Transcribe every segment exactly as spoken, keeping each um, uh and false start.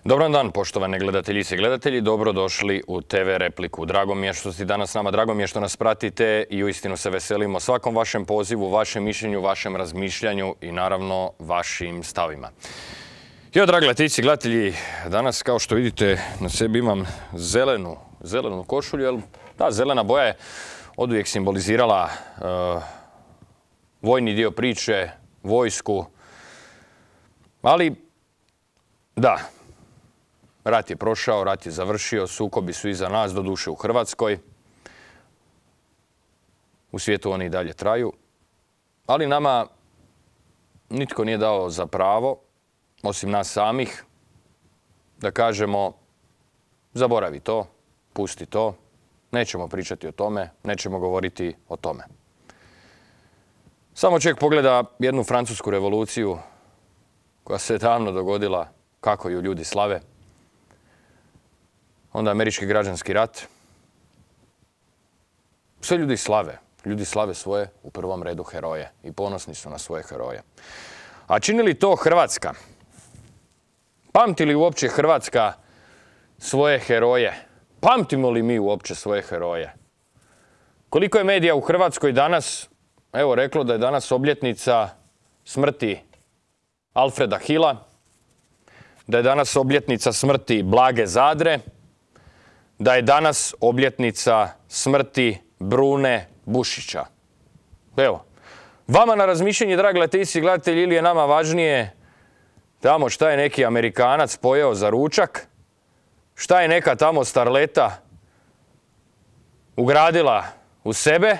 Dobar dan, poštovane gledateljice i gledatelji. Dobrodošli u te ve Repliku. Drago mi je što ste danas s nama, drago mi je što nas pratite i uistinu se veselimo svakom vašem pozivu, vašem mišljenju, vašem razmišljanju i naravno vašim stavima. Jo, dragi gledateljice i gledatelji, danas kao što vidite na sebi imam zelenu, zelenu košulju, jer ta zelena boja je oduvijek simbolizirala uh, vojni dio priče, vojsku, ali da, rat je prošao, rat je završio, sukobi su iza nas, doduše u Hrvatskoj. U svijetu oni i dalje traju. Ali nama nitko nije dao za pravo, osim nas samih, da kažemo zaboravi to, pusti to, nećemo pričati o tome, nećemo govoriti o tome. Samo čovjek pogleda jednu francusku revoluciju koja se davno dogodila, kako ju ljudi slave. Onda američki građanski rat. Sve ljudi slave. Ljudi slave svoje, u prvom redu, heroje. I ponosni su na svoje heroje. A čini li to Hrvatska? Pamti li uopće Hrvatska svoje heroje? Pamtimo li mi uopće svoje heroje? Koliko je medija u Hrvatskoj danas, evo, reklo da je danas obljetnica smrti Alfreda Hila, da je danas obljetnica smrti Blage Zadre, da je danas obljetnica smrti Brune Bušića. Evo, vama na razmišljanje, dragi gledateljice i gledatelji, ili je nama važnije tamo šta je neki Amerikanac pojeo za ručak, šta je neka tamo starleta ugradila u sebe,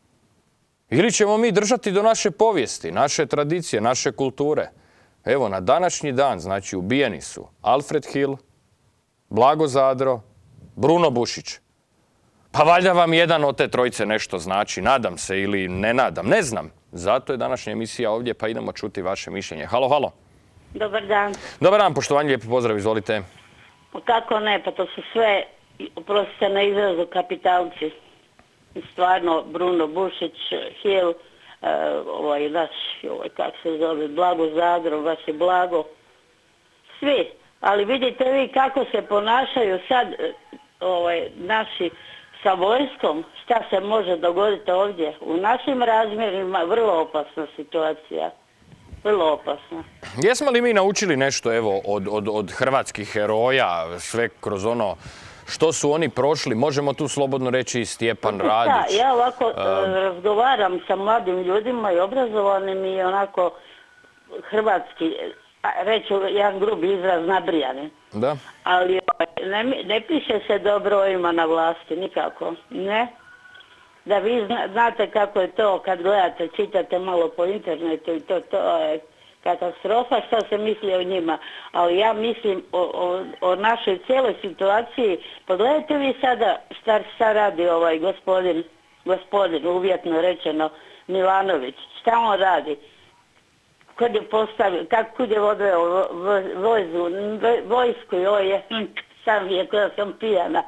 ili ćemo mi držati do naše povijesti, naše tradicije, naše kulture. Evo, na današnji dan, znači, ubijeni su Alfred Hill, Blago Zadro, Bruno Bušić. Pa valjda vam jedan od te trojice nešto znači, nadam se ili ne nadam, ne znam. Zato je današnja emisija ovdje, pa idemo čuti vaše mišljenje. Halo, halo. Dobar dan. Dobar dan, poštovanje, lijepo pozdrav, izvolite. Kako ne, pa to su sve, oprostite na izrazu, kapitalci. Stvarno, Bruno Bušić, Hill, Uh, ovaj naš, ovaj, kako se zove, Blago Zadro, baš je Blago, svi, ali vidite vi kako se ponašaju sad ovaj, naši sa vojskom, šta se može dogoditi ovdje, u našim razmjerima, vrlo opasna situacija, vrlo opasna. Jesmo li mi naučili nešto, evo, od, od, od hrvatskih heroja, sve kroz ono što su oni prošli, možemo tu slobodno reći i Stjepan Radić. Da, ja ovako uh, razgovaram sa mladim ljudima i obrazovanim i onako hrvatski, reći jedan grubi izraz, nabrijani. Da. Ali ne, ne piše se do brojima na vlasti, nikako, ne. Da vi znate kako je to kad gledate, čitate malo po internetu i to, to je katastrofa, šta se misli o njima, ali ja mislim o, o, o našoj cijeloj situaciji. Pogledajte vi sada šta, šta radi ovaj gospodin, gospodin, uvjetno rečeno, Milanović, šta on radi, kod je postavio, kako kud je odveo vojzu, vojsku, joj je, sam je koja sam pijana.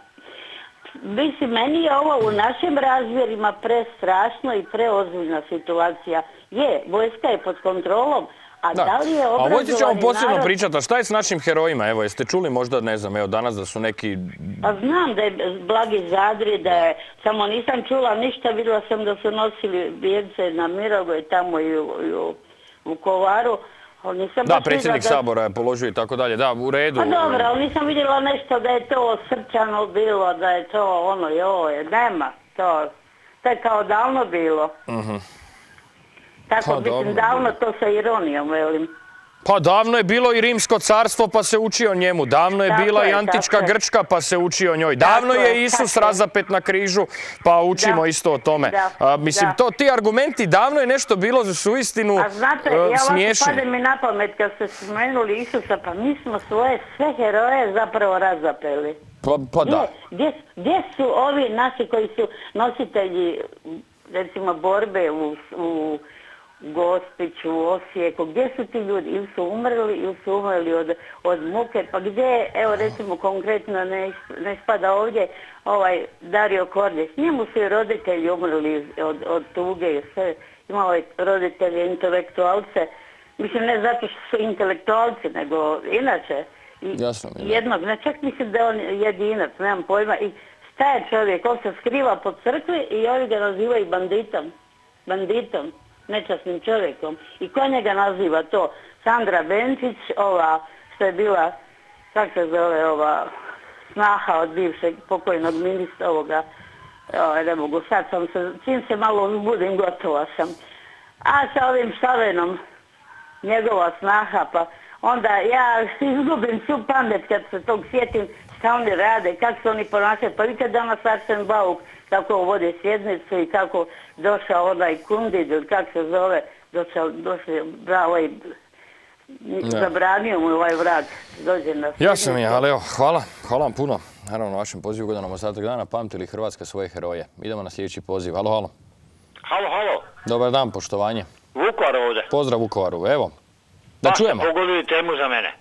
Mislim, meni je ovo u našim razmjerima prestrašno i preozbiljna situacija. Je, vojska je pod kontrolom, a da, da li je obrazovani narod... A vojci ćemo posebno narod... pričati, a šta je s našim herojima? Evo, jeste čuli možda, ne znam, evo danas da su neki... Pa znam da je Blagi Zadri, da je... Samo nisam čula ništa, vidjela sam da su nosili vijence na Mirogoj, tamo i u, i u Vukovaru. Da, predsjednik da... Sabora je položio i tako dalje, da, u redu. Pa dobro, ali nisam vidjela nešto da je to srčano bilo, da je to ono, joj, nema to. To je kao davno bilo. Uh-huh. Tako, pa, mislim, dobro, davno to sa ironijom, velim. Pa davno je bilo i Rimsko carstvo pa se uči o njemu, davno je tako bila je, i Antička Grčka pa se uči o njoj, davno je, je Isus razapet na križu pa učimo da. Isto o tome. Da. A, mislim, da. To, ti argumenti, davno je nešto bilo za su istinu smiješni. A znate, uh, ja ovako pade mi na pamet kad ste spomenuli Isusa, pa mi smo svoje sve heroje zapravo razapeli. Pa, pa da. Gdje, gdje su ovi naši koji su nositelji, recimo, borbe u... u Gospiću, u Osijeku, gdje su ti ljudi? Ili su umrli, ili su umrli od, od muke, pa gdje, evo recimo konkretno ne, ne spada ovdje, ovaj Dario Kordić, njemu su i roditelji umrli od, od tuge i sve, imao je roditelje intelektualce, mislim ne zato što su intelektualci, nego inače, Jasno mi je. Jednog, ne čak mislim da je on jedinac, nemam pojma. I šta je čovjek, on se skriva po crkvi i oni ga nazivaju banditom. Banditom, nečasnim čovjekom. I ko njega naziva to? Sandra Benčić, ova što je bila, kako se zove, ova snaha od bivšeg pokojnog ministra ovoga, o, ne mogu, sad sam se, čim se malo budim, gotova sam. A sa ovim Šavenom, njegova snaha, pa onda ja izgubim svu pamet kad se tog sjetim šta oni rade, kako se oni ponašaju. Pa vidite danas Arsen Bauk kako vode sjednicu i kako došao onaj Kundid, ili kako se zove, došao, došao, bravo i zabranio mu ovaj vrag, dođe na sjednicu. Jasno mi je, ali evo, hvala, hvala vam puno. Naravno, na vašem pozivu ugodan nam ostatak dana. Pamti li Hrvatska svoje heroje? Idemo na sljedeći poziv. Halo, halo. Halo, halo. Dobar dan, poštovanje. Vukovar ovdje. Pozdrav Vukovaru, evo. Da Pa čujemo. ste pogodili temu za mene.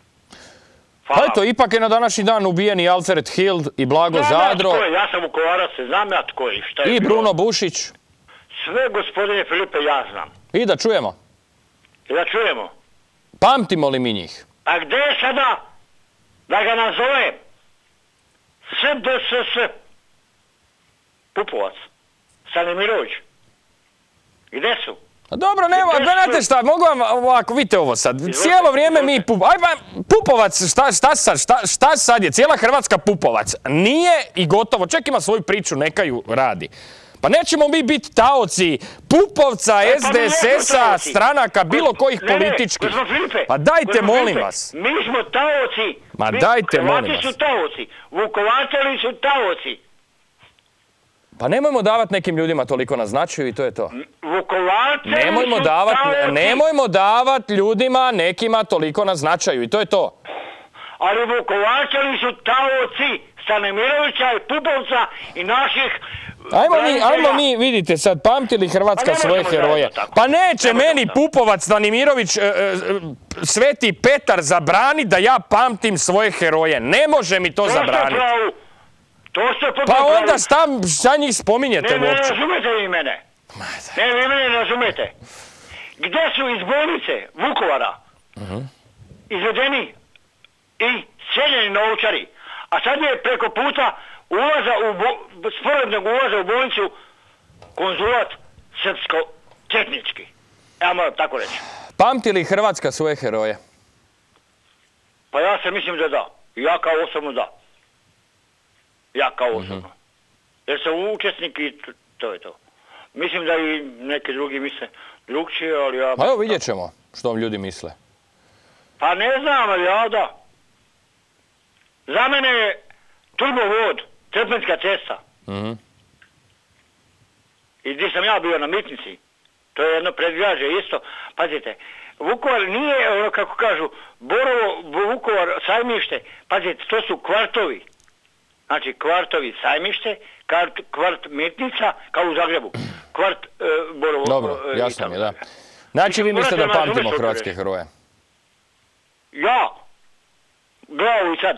Pa eto, ipak je na današnji dan ubijen i Alfred Hild i Blago Znam ja Zadro tko je, ja sam Vukovarac, znam ja tko je. Šta je i bilo. Bruno Bušić. Sve, gospodine Filipe, ja znam. I da čujemo. I da čujemo. Pamtimo li mi njih? A gdje je sada, da ga nazovem, S D S S Pupovac, Stanimirović? Gdje su? A dobro, nema, znate šta, mogu vam ovako, vidite ovo sad, cijelo vrijeme mi Pupovac, aj pa Pupovac, šta, šta, sad, šta, šta sad je, cijela Hrvatska Pupovac, nije i gotovo, ček ima svoju priču, neka ju radi. Pa nećemo mi biti taoci Pupovca, E, S pa D mi S jesmo S-a, taoci. stranaka, bilo kojih Ne, ne, političkih. gospodin Filipe, Pa dajte, gospodin molim Filipe, vas. Mi smo taoci. Ma Mi- dajte, molim Hrvati vas. su taoci. Vukovarčani su taoci. Pa nemojmo davati nekim ljudima toliko na značaju i to je to. Vukovarčani Nemojmo su davat, taoci. nemojmo davat ljudima nekima toliko na značaju i to je to. Ali Vukovarčani su taoci Stanimirovića i Pupovca i naših Ajmo mi, branitelja. ajmo mi, vidite sad, pamti li Hrvatska Pa ne svoje možemo heroje? zajedno tako. Pa neće Ne možemo meni tako. Pupovac, Stanimirović, e, e, Sveti Petar zabraniti da ja pamtim svoje heroje. Ne može mi to To ste zabraniti. pravu. To ste potpuno Pa pravu. onda šta, šta njih spominjete Ne, ne uopće? razumete vi mene. Ne, vi mene ne razumete. Gdje su iz bolnice Vukovara izvedeni i sjeljeni novčari, a sad je preko puta ulaza u bo, sporednog ulaza u bolnicu konzulat srpsko-četnički. Ja moram tako reći. Pamti li Hrvatska svoje heroje? Pa ja se mislim da da. Ja kao osobno da. Ja kao osobno. Jer sam učesnik i t- to je to. Mislim da i neki drugi misle drugčije, ali ja... Pa evo vidjet ćemo što vam ljudi misle. Pa ne znam, ali ja da. Za mene je turbovod, Crkvenska cesta. Mhm. I gdje sam ja bio na mitnici. To je jedno predgrađe isto. Pazite, Vukovar nije, ono kako kažu, Borovo, Vukovar, Sajmište. Pazite, to su kvartovi. Znači kvartovi Sajmište, kvart, kvart Mitnica, kao u Zagrebu. Kvart e, Borovo. Dobro, e, jasno i mi je, tako da. dalje. Znači vi mislite da Morate pamtimo razumjeti hrvatske što heroje? Ja. Glavu i sad.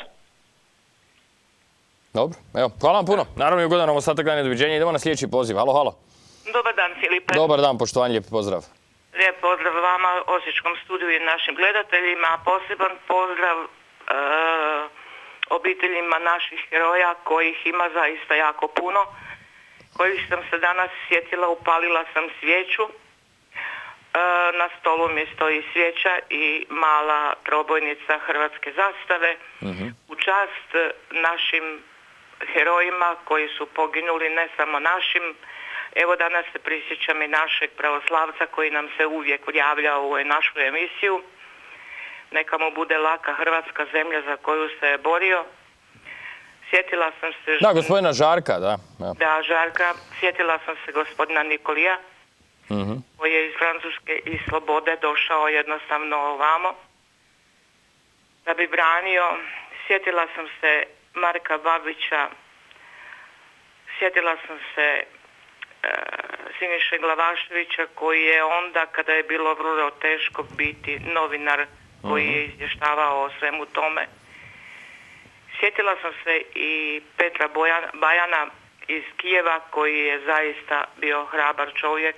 Dobro, evo, hvala vam puno. Naravno i ugodan nam ostatak dana, doviđenja. Idemo na sljedeći poziv. Halo, halo. Dobar dan, Filipe. Dobar dan, poštovanje, lijep pozdrav. Lijep pozdrav vama, Osječkom studiju i našim gledateljima. Poseban pozdrav e, obiteljima naših heroja, kojih ima zaista jako puno. Kojih sam se danas sjetila, upalila sam svijeću. E, na stolu mi stoji svijeća i mala trobojnica hrvatske zastave. U čast našim herojima koji su poginuli, ne samo našim. Evo danas se prisjećam i našeg pravoslavca koji nam se uvijek javlja u našu emisiju. Neka mu bude laka hrvatska zemlja za koju se je borio. Sjetila sam se... Da, gospodina Žarka, da. Ja. Da, Žarka. Sjetila sam se gospodina Nikolija, Mhm. koji je iz Francuske i Slobode došao jednostavno ovamo da bi branio. Sjetila sam se Marka Babića, sjetila sam se e, Siniše Glavaševića koji je onda kada je bilo vrlo teško biti novinar koji je izvještavao o svemu tome. Sjetila sam se i Petra Bojan, Bajana iz Kijeva koji je zaista bio hrabar čovjek.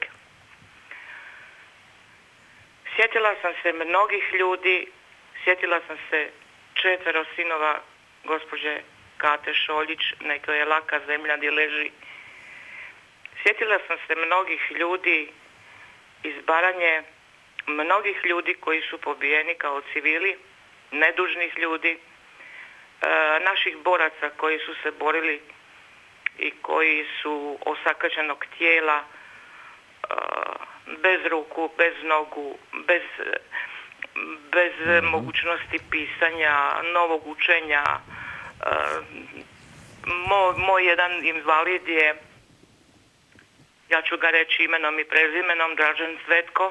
Sjetila sam se mnogih ljudi, sjetila sam se četvero sinova gospođe Kate Šoljić, neka je laka zemlja gdje leži. Sjetila sam se mnogih ljudi iz Baranje, mnogih ljudi koji su pobijeni kao civili, nedužnih ljudi, e, naših boraca koji su se borili i koji su osakaćenog tijela, e, bez ruku, bez nogu, bez, bez mm-hmm. mogućnosti pisanja, novog učenja. E, moj, moj jedan invalid je, ja ću ga reći imenom i prezimenom, Dražen Cvetko,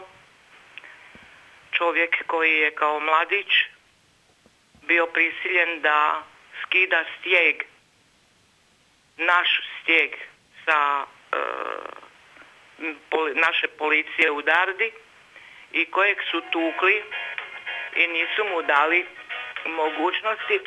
čovjek koji je kao mladić bio prisiljen da skida stijeg, naš stijeg sa e, poli, naše policije u Dardi i kojeg su tukli i nisu mu dali mogućnosti.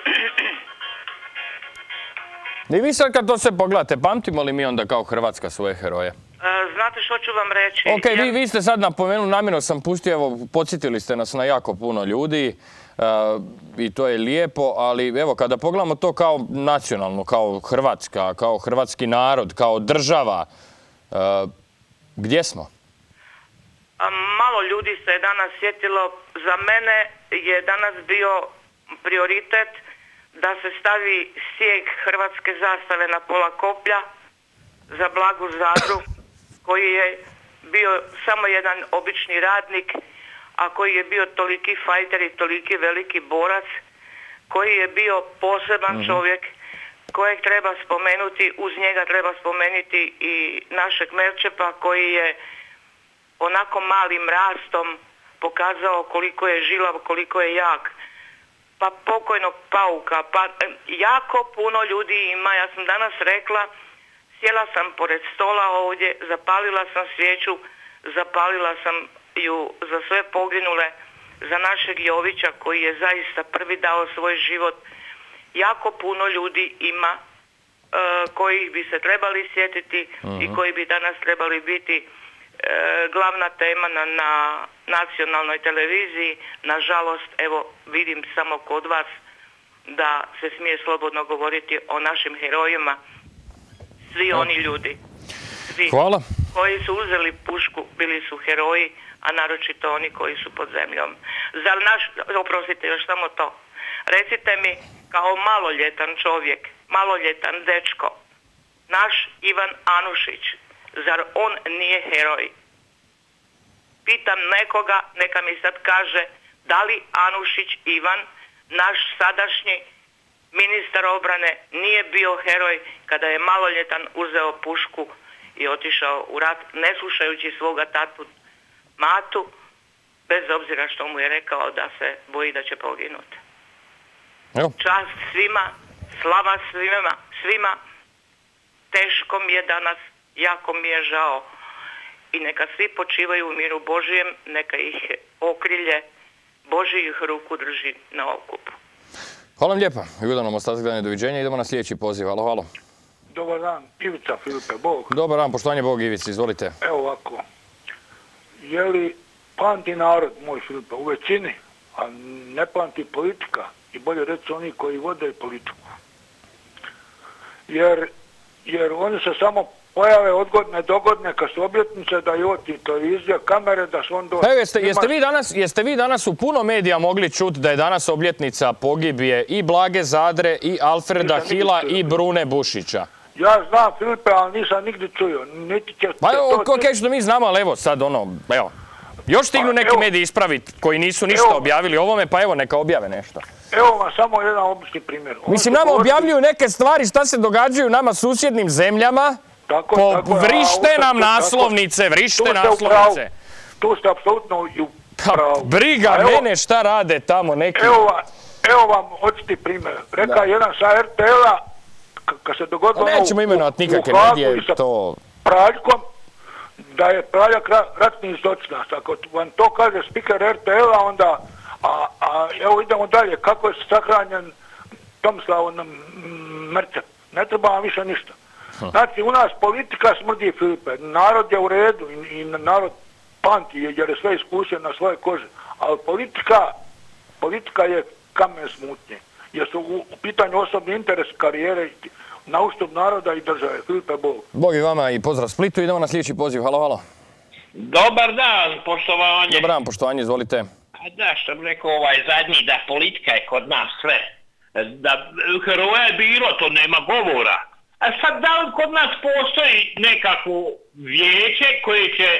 I vi sad kad to sve pogledate, pamtimo li mi onda kao Hrvatska svoje heroje? Znate što ću vam reći? Ok, ja... vi, vi ste sad napomenuli, namjerno sam pustio, evo, podsjetili ste nas na jako puno ljudi uh, i to je lijepo, ali evo, kada pogledamo to kao nacionalno, kao Hrvatska, kao hrvatski narod, kao država, uh, gdje smo? A, malo ljudi se je danas sjetilo. Za mene je danas bio prioritet da se stavi stijeg hrvatske zastave na pola koplja za Blagu Zadru, koji je bio samo jedan obični radnik, a koji je bio toliki fajter i toliki veliki borac, koji je bio poseban mm-hmm. čovjek, kojeg treba spomenuti, uz njega treba spomenuti i našeg Merčepa, koji je onako malim rastom pokazao koliko je žilav, koliko je jak. Pa pokojnog Pauka, pa jako puno ljudi ima. Ja sam danas rekla, sjela sam pored stola ovdje, zapalila sam svijeću, zapalila sam ju za sve poginule, za našeg Jovića koji je zaista prvi dao svoj život. Jako puno ljudi ima uh, kojih bi se trebali sjetiti uh-huh. i koji bi danas trebali biti uh, glavna tema na, na nacionalnoj televiziji. Nažalost, evo vidim samo kod vas da se smije slobodno govoriti o našim herojima. Svi oni ljudi, svi Hvala. koji su uzeli pušku bili su heroji, a naročito oni koji su pod zemljom. Zar naš, oprostite još samo to, recite mi kao maloljetan čovjek, maloljetan dečko, naš Ivan Anušić, zar on nije heroj? Pitam nekoga, neka mi sad kaže, da li Anušić Ivan, naš sadašnji ministar obrane, nije bio heroj kada je maloljetan uzeo pušku i otišao u rat, ne slušajući svoga tatu Matu, bez obzira što mu je rekao da se boji da će poginuti. Čast svima, slava svima, svima. Teško mi je danas, jako mi je žao. I neka svi počivaju u miru Božijem, neka ih okrilje Božijih ruku drži na okupu. Hvala vam lijepa. Ugodan nam ostatak dana, doviđenja. Idemo na sljedeći poziv. Halo, halo. Dobar dan, Ivica Filipe, Bog. Dobar dan, poštovanje Bog Ivici, izvolite. Evo ovako. Je li pamti narod, moj Filipe, u većini, a ne pamti politika, i bolje reći oni koji vode politiku. Jer, jer oni se samo pojave odgodne, dogodne, kad su obljetnice, da je oti televizija, kamere, da su on do... Evo, jeste, jeste, vi danas, jeste vi danas u puno medija mogli čuti da je danas obljetnica pogibije i Blage Zadre, i Alfreda Nisam Hila, i Brune Bušića? Ja znam, Filipe, ali nisam nigdje čuo. Niti će... Pa evo, ok, što mi znamo, ali evo sad ono, evo. Još stignu neki mediji ispraviti koji nisu ništa objavili ovome, pa evo neka objave nešto. Evo vam samo jedan obični primjer. Mislim, nama objavljuju neke stvari šta se događaju nama susjednim zemljama. Tako, po, tako, vrište nam tako, naslovnice, tako, vrište naslovnice. Tu ste apsolutno u pravu. Briga evo, mene šta rade tamo neki. Evo, va, evo vam očiti primjer. Reka jedan sa er te el-a, kad se dogodilo ono nećemo imenovati nikakve medije, to... Praljkom, da je Praljak ratni zločinac. Ako vam to kaže spiker er te el-a, onda... A, a evo idemo dalje, kako je sahranjen Tomislav Merčep. Ne treba vam više ništa. Znači, u nas politika smrdi, Filipe. Narod je u redu i, i narod pamti jer je sve iskusio na svoje kože. Ali politika, politika je kamen smutnje. jer su u pitanju osobni interes karijere na uštup naroda i države. Filipe, Bog. Bog i vama i pozdrav Splitu. Idemo na sljedeći poziv. Halo, halo. Dobar dan, poštovanje. Dobar dan, poštovanje, izvolite. A da, što bi rekao ovaj zadnji, da politika je kod nas sve. Da heroja je bilo, to nema govora. A sad da li kod nas postoji nekako vijeće koje će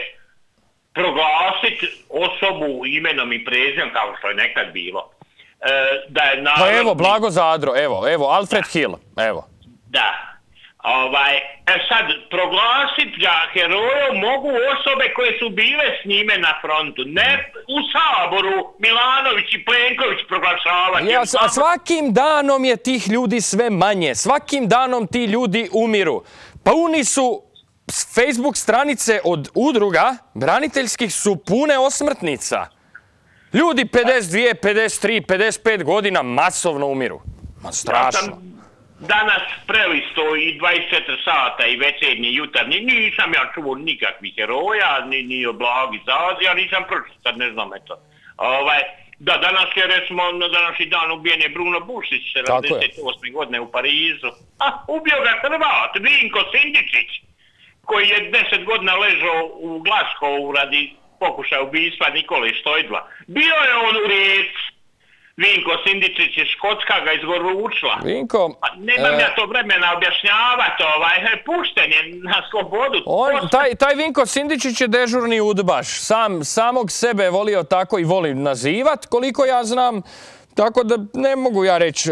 proglasiti osobu imenom i prezimenom, kao što je nekad bilo? E, da je narod... Pa evo, Blago Zadro, evo, evo, Alfred Hill, evo. Da. Ovaj, e sad, proglasiti ga herojom mogu osobe koje su bile s njime na frontu. Ne u Saboru Milanović i Plenković proglašavati. Ja, a svakim danom je tih ljudi sve manje. Svakim danom ti ljudi umiru. Pa oni su, Facebook stranice od udruga braniteljskih su pune osmrtnica. Ljudi pedeset dvije, pedeset tri, pedeset pet godina masovno umiru. Ma strašno. Danas prelisto i dvadeset četiri sata i večernji jutarnji, nisam ja čuo nikakvih heroja, ni, ni o Blagi Zadri, ja nisam pročito, sad ne znam eto. Ovaj, da, danas je recimo na današnji dan ubijen je Bruno Bušić, sedamdeset osme godine u Parizu. A, ubio ga Hrvat, Vinko Sindičić, koji je deset godina ležao u Glaskovu radi pokušaja ubijstva Nikole Štojdla. Bio je on u Rijeci. Vinko Sindičić je Škotska ga izgoručila. Vinko... A nemam e... ja to vremena objašnjavati, ovaj, pušten je na slobodu. On, taj, taj Vinko Sindičić je dežurni udbaš. Sam, samog sebe je volio tako i voli nazivat, koliko ja znam. Tako da ne mogu ja reći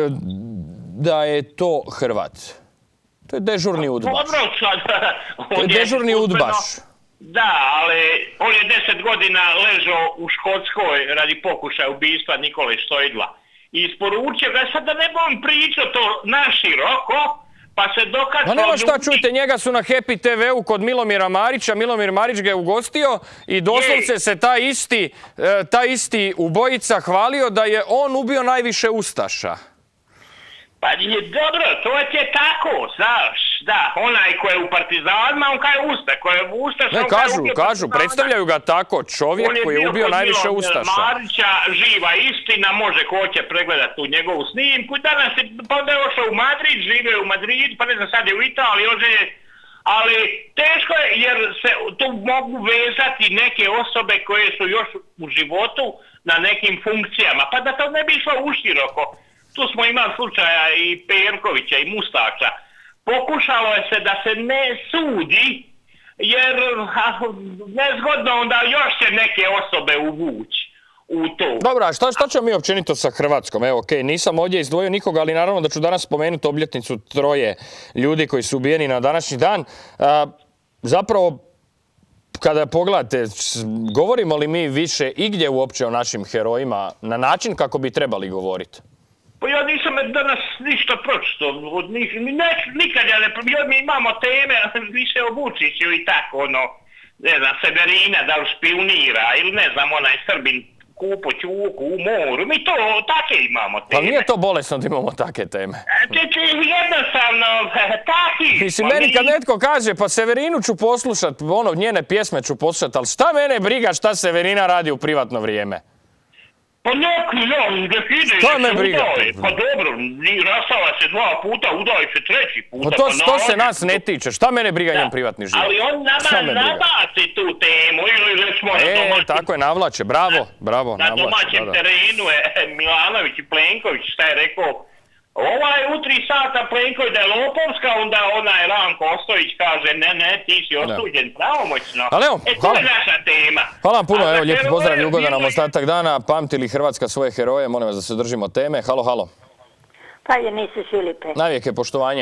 da je to Hrvat. To je dežurni udbaš. Dobro, sad... To je dežurni udbaš. Da, ali on je deset godina ležao u Škotskoj radi pokušaja ubijstva Nikole Štojdla. I isporučio ga, sad da ne bom pričao to naširoko, pa se dokače... Pa nema šta, čujte, njega su na Happy te ve u kod Milomira Marića, Milomir Marić ga je ugostio i doslovce se taj isti, taj isti ubojica hvalio da je on ubio najviše ustaša. Pa je dobro, to je tako, znaš, da, onaj ko je u partizanima, on kaj je usta, ko je u ustaša, ne, kažu, kažu, predstavljaju ga tako, čovjek koji je ubio najviše ustaša. Marića, živa istina, može ko će pregledati tu njegovu snimku, danas je, pa onda je ošao u Madrid, živio u Madrid, pa ne znam, sad je u Italiji, on je, ali teško je, jer se tu mogu vezati neke osobe koje su još u životu na nekim funkcijama, pa da to ne bi išlo uširoko. Tu smo imali slučaja i Perkovića i Mustača. Pokušalo je se da se ne sudi, jer nezgodno onda još će neke osobe uvući u to. Dobro, a šta, šta ćemo mi općenito sa Hrvatskom? Evo, okej, okay, nisam ovdje izdvojio nikoga, ali naravno da ću danas spomenuti obljetnicu troje ljudi koji su ubijeni na današnji dan. A, zapravo, kada pogledate, govorimo li mi više igdje uopće o našim herojima na način kako bi trebali govoriti? Pa ja nisam danas ništa pročito, nikad ja ne, mi imamo teme više o Vučiću i tako, ono, ne znam, Severina da li špionira ili ne znam, onaj Srbin kupo ćuku u moru, mi to take imamo teme. Pa nije to bolesno da imamo take teme. Jednostavno, taki. Mislim, meni kad netko kaže, pa Severinu ću poslušat, ono, njene pjesme ću poslušat, ali šta mene briga šta Severina radi u privatno vrijeme? Pa neki, ja, gdje ide, šta me briga? Pa dobro, rastala se dva puta, udaje se treći puta. Pa to, pa to se nas ne tiče, šta mene briga njen privatni život? Ali on nama nabaci tu temu, ili recimo na domaćem... E, tako je, navlače, bravo, bravo, navlače. Na domaćem terenu je Milanović i Plenković, šta je rekao, ovaj u tri sata Plenković da je lopovska, onda onaj Ranko Ostojić kaže, ne, ne, ti si osuđen pravomoćno. Ali evo, e, to je naša tema. Hvala vam puno, evo, lijepi pozdrav i ugodan nam ostatak dana. Pamti li Hrvatska svoje heroje? Molim vas da se držimo teme. Halo, halo. Pa je nisi Filipe. Navijek je poštovanje.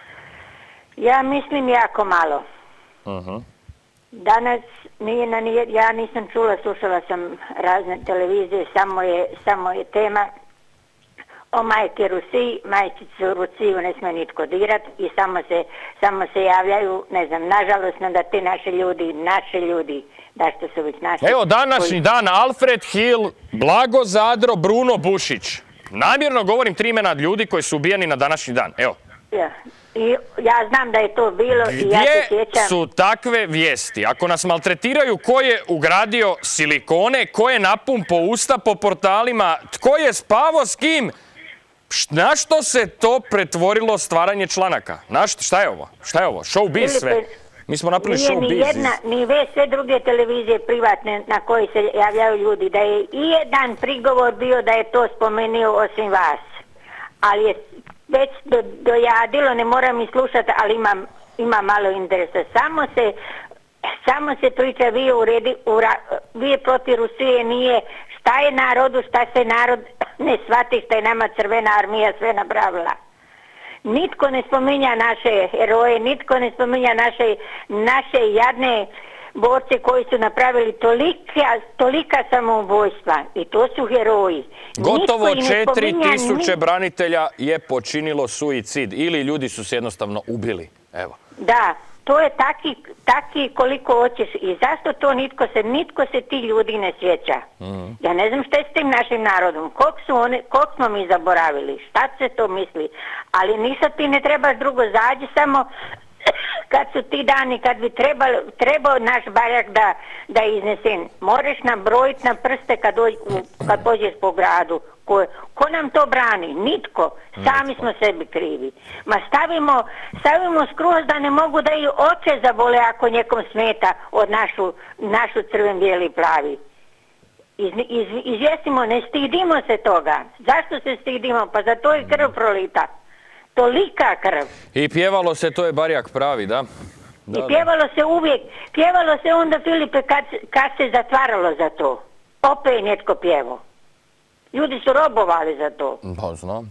Ja mislim jako malo. Uh-huh. Danas nije na nije, ja nisam čula, slušala sam razne televizije, samo je, samo je tema o majke Rusiji, majčicu Rusiju ne smije nitko dirat i samo se, samo se javljaju, ne znam, nažalostno da ti naši ljudi, naši ljudi, da što su već naši... Evo današnji koji... dan, Alfred Hill, Blago Zadro, Bruno Bušić. Namjerno govorim tri imena ljudi koji su ubijeni na današnji dan, evo. Ja. I ja znam da je to bilo i ja se sjećam... Gdje su takve vijesti? Ako nas maltretiraju, ko je ugradio silikone, ko je napun po usta po portalima, tko je spavao s kim... Na što se to pretvorilo stvaranje članaka? Na što, šta je ovo? Šta je ovo? Showbiz sve. Mi smo napravili showbiz. Nije ni jedna, ni ve sve druge televizije privatne na koje se javljaju ljudi, da je i jedan prigovor bio da je to spomenuo osim vas. Ali je već do, dojadilo, ne moram i slušati, ali imam, ima malo interesa. Samo se, samo se priča vi u redi, u ra, vi protiv Rusije nije, šta je narodu, šta se narod ne shvati, šta je nama Crvena armija sve napravila. Nitko ne spominja naše heroje, nitko ne spominja naše, naše jadne borce koji su napravili tolika, tolika samoubojstva. I to su heroji. Gotovo četiri tisuće branitelja je počinilo suicid. Ili ljudi su se jednostavno ubili. Evo. Da, to je taki, taki koliko hoćeš. I zašto to nitko se, nitko se ti ljudi ne sjeća? Mm. Ja ne znam šta je s tim našim narodom. Koliko su oni, koliko smo mi zaboravili? Šta se to misli? Ali ništa ti ne trebaš drugo, zađi samo kad su ti dani, kad bi trebalo, trebao naš barjak da, da iznesen. Moraš nam brojiti na prste kad, dođ, kad pođeš po gradu. Ko, ko nam to brani? Nitko. Sami smo sebi krivi. Ma stavimo, stavimo skroz da ne mogu da i oče zabole ako nekom smeta od našu, našu crven, bijeli, plavi. Iz, iz, izvijestimo, ne stidimo se toga. Zašto se stidimo? Pa za to je krv prolita. Tolika krv. I pjevalo se, to je barjak pravi, da? Da, I pjevalo da. se uvijek. Pjevalo se onda, Filipe, kad, kad se zatvaralo za to. Opet je netko pjevao. Ljudi su robovali za to. Pa znam.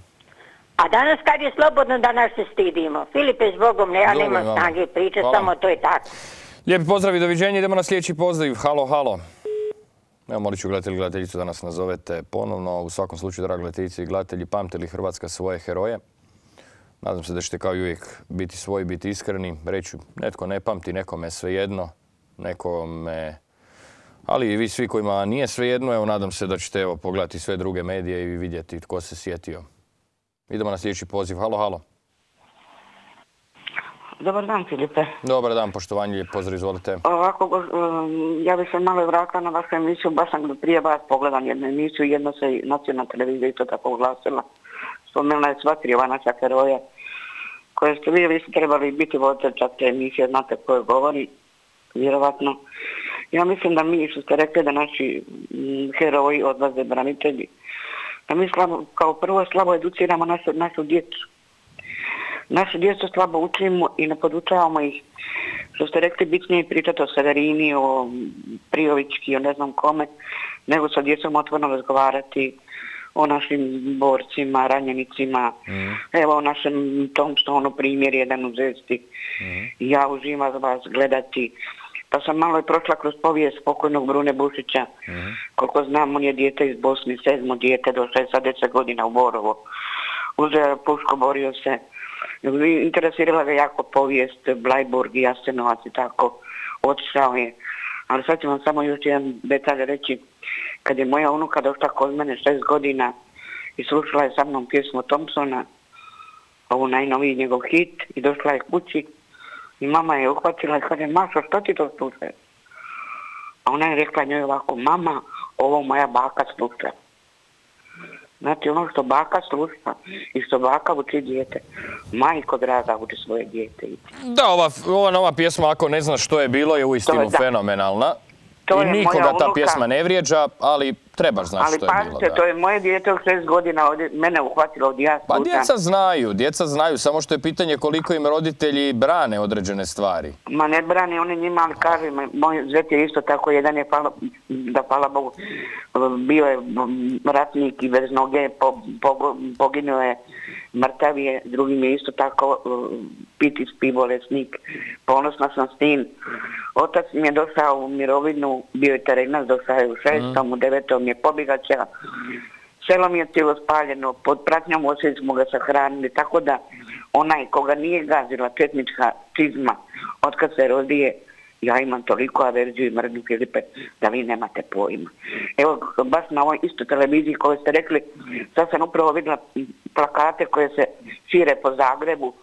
A danas kad je slobodno, danas se stidimo. Filipe, s Bogom, ne, ja nemam snage priča, samo to je tako. Lijepi pozdrav i doviđenja. Idemo na sljedeći pozdrav. Halo, halo. Evo, molit ću gledatelji i gledateljicu da nas nazovete ponovno. U svakom slučaju, dragi gledateljice i gledatelji, pamti li Hrvatska svoje heroje? Nadam se da ćete kao i uvijek biti svoji, biti iskreni. Reću, netko ne pamti, nekome svejedno, nekome... Ali i vi svi kojima nije svejedno, evo, nadam se da ćete evo, pogledati sve druge medije i vidjeti tko se sjetio. Idemo na sljedeći poziv. Halo, halo. Dobar dan, Filipe. Dobar dan, poštovanje, lijep pozdrav, izvolite. Ovako, ja bih se malo vratila na vašu emisiju, baš sam prije vas pogledam jednu emisiju, jedno se nacionalna televizija isto tako oglasila. Spomenula je sva tri ova naša heroja, koje ste vi, vi ste trebali biti voditelj čak te emisije, znate koje govori, vjerovatno. Ja mislim da mi, što ste rekli, da naši heroji odlaze branitelji, da mi slabo, kao prvo slabo educiramo našu, našu djecu. Našu djecu slabo učimo i ne podučavamo ih. Što ste rekli, bitnije pričati o Severini, o Prijovićki, o ne znam kome, nego sa djecom otvoreno razgovarati o našim borcima, ranjenicima. Mm. Evo o našem Thompsonu primjer jedan u Zesti. Mm. Ja uživam vas gledati. Pa sam malo i prošla kroz povijest pokojnog Brune Bušića. Mm. Koliko znam, on je dijete iz Bosne, sedmo dijete, došao je sa deset godina u Borovo. Uzeo je puško, borio se. Interesirala ga jako povijest, Blajburg i Jasenovac i tako. Otišao je. Ali sad ću vam samo još jedan detalj reći. Kad je moja unuka došla kod mene šest godina i slušala je sa mnom pjesmu Thompsona, ovu najnoviji njegov hit, i došla je kući i mama je uhvatila i kaže, Mašo, što ti to slušaš? A ona je rekla njoj ovako, mama, ovo moja baka sluša. Znači ono što baka sluša i što baka uči dijete, majko draga uči svoje dijete. Da, ova, ova nova pjesma, ako ne znaš što je bilo, je uistinu je, fenomenalna. To I nikoga ta pjesma ne vrijeđa, ali trebaš znati što je bilo. Ali pazite, to je moje dijete u šest godina ovdje, mene uhvatilo od ja slušam. Pa djeca znaju, djeca znaju, samo što je pitanje koliko im roditelji brane određene stvari. Ma ne brane, oni njima, ali kaže, moj zet je isto tako, jedan je, hvala, da hvala Bogu, bio je ratnik i bez noge, po, po, poginuo je, mrtav je, drugim je isto tako piti spi bolesnik, ponosna sam s tim. Otac mi je došao u mirovinu, bio je terenac, došao je u šestom, mm. u devetom je pobjegača. Selo mi je cijelo spaljeno, pod pratnjom osjeć smo ga sahranili, tako da onaj koga nije gazila četnička čizma, otkad se rodije, ja imam toliko averziju i mržnju, Filipe, da vi nemate pojma. Evo, baš na ovoj isto televiziji koje ste rekli, sad sam upravo vidjela plakate koje se šire po Zagrebu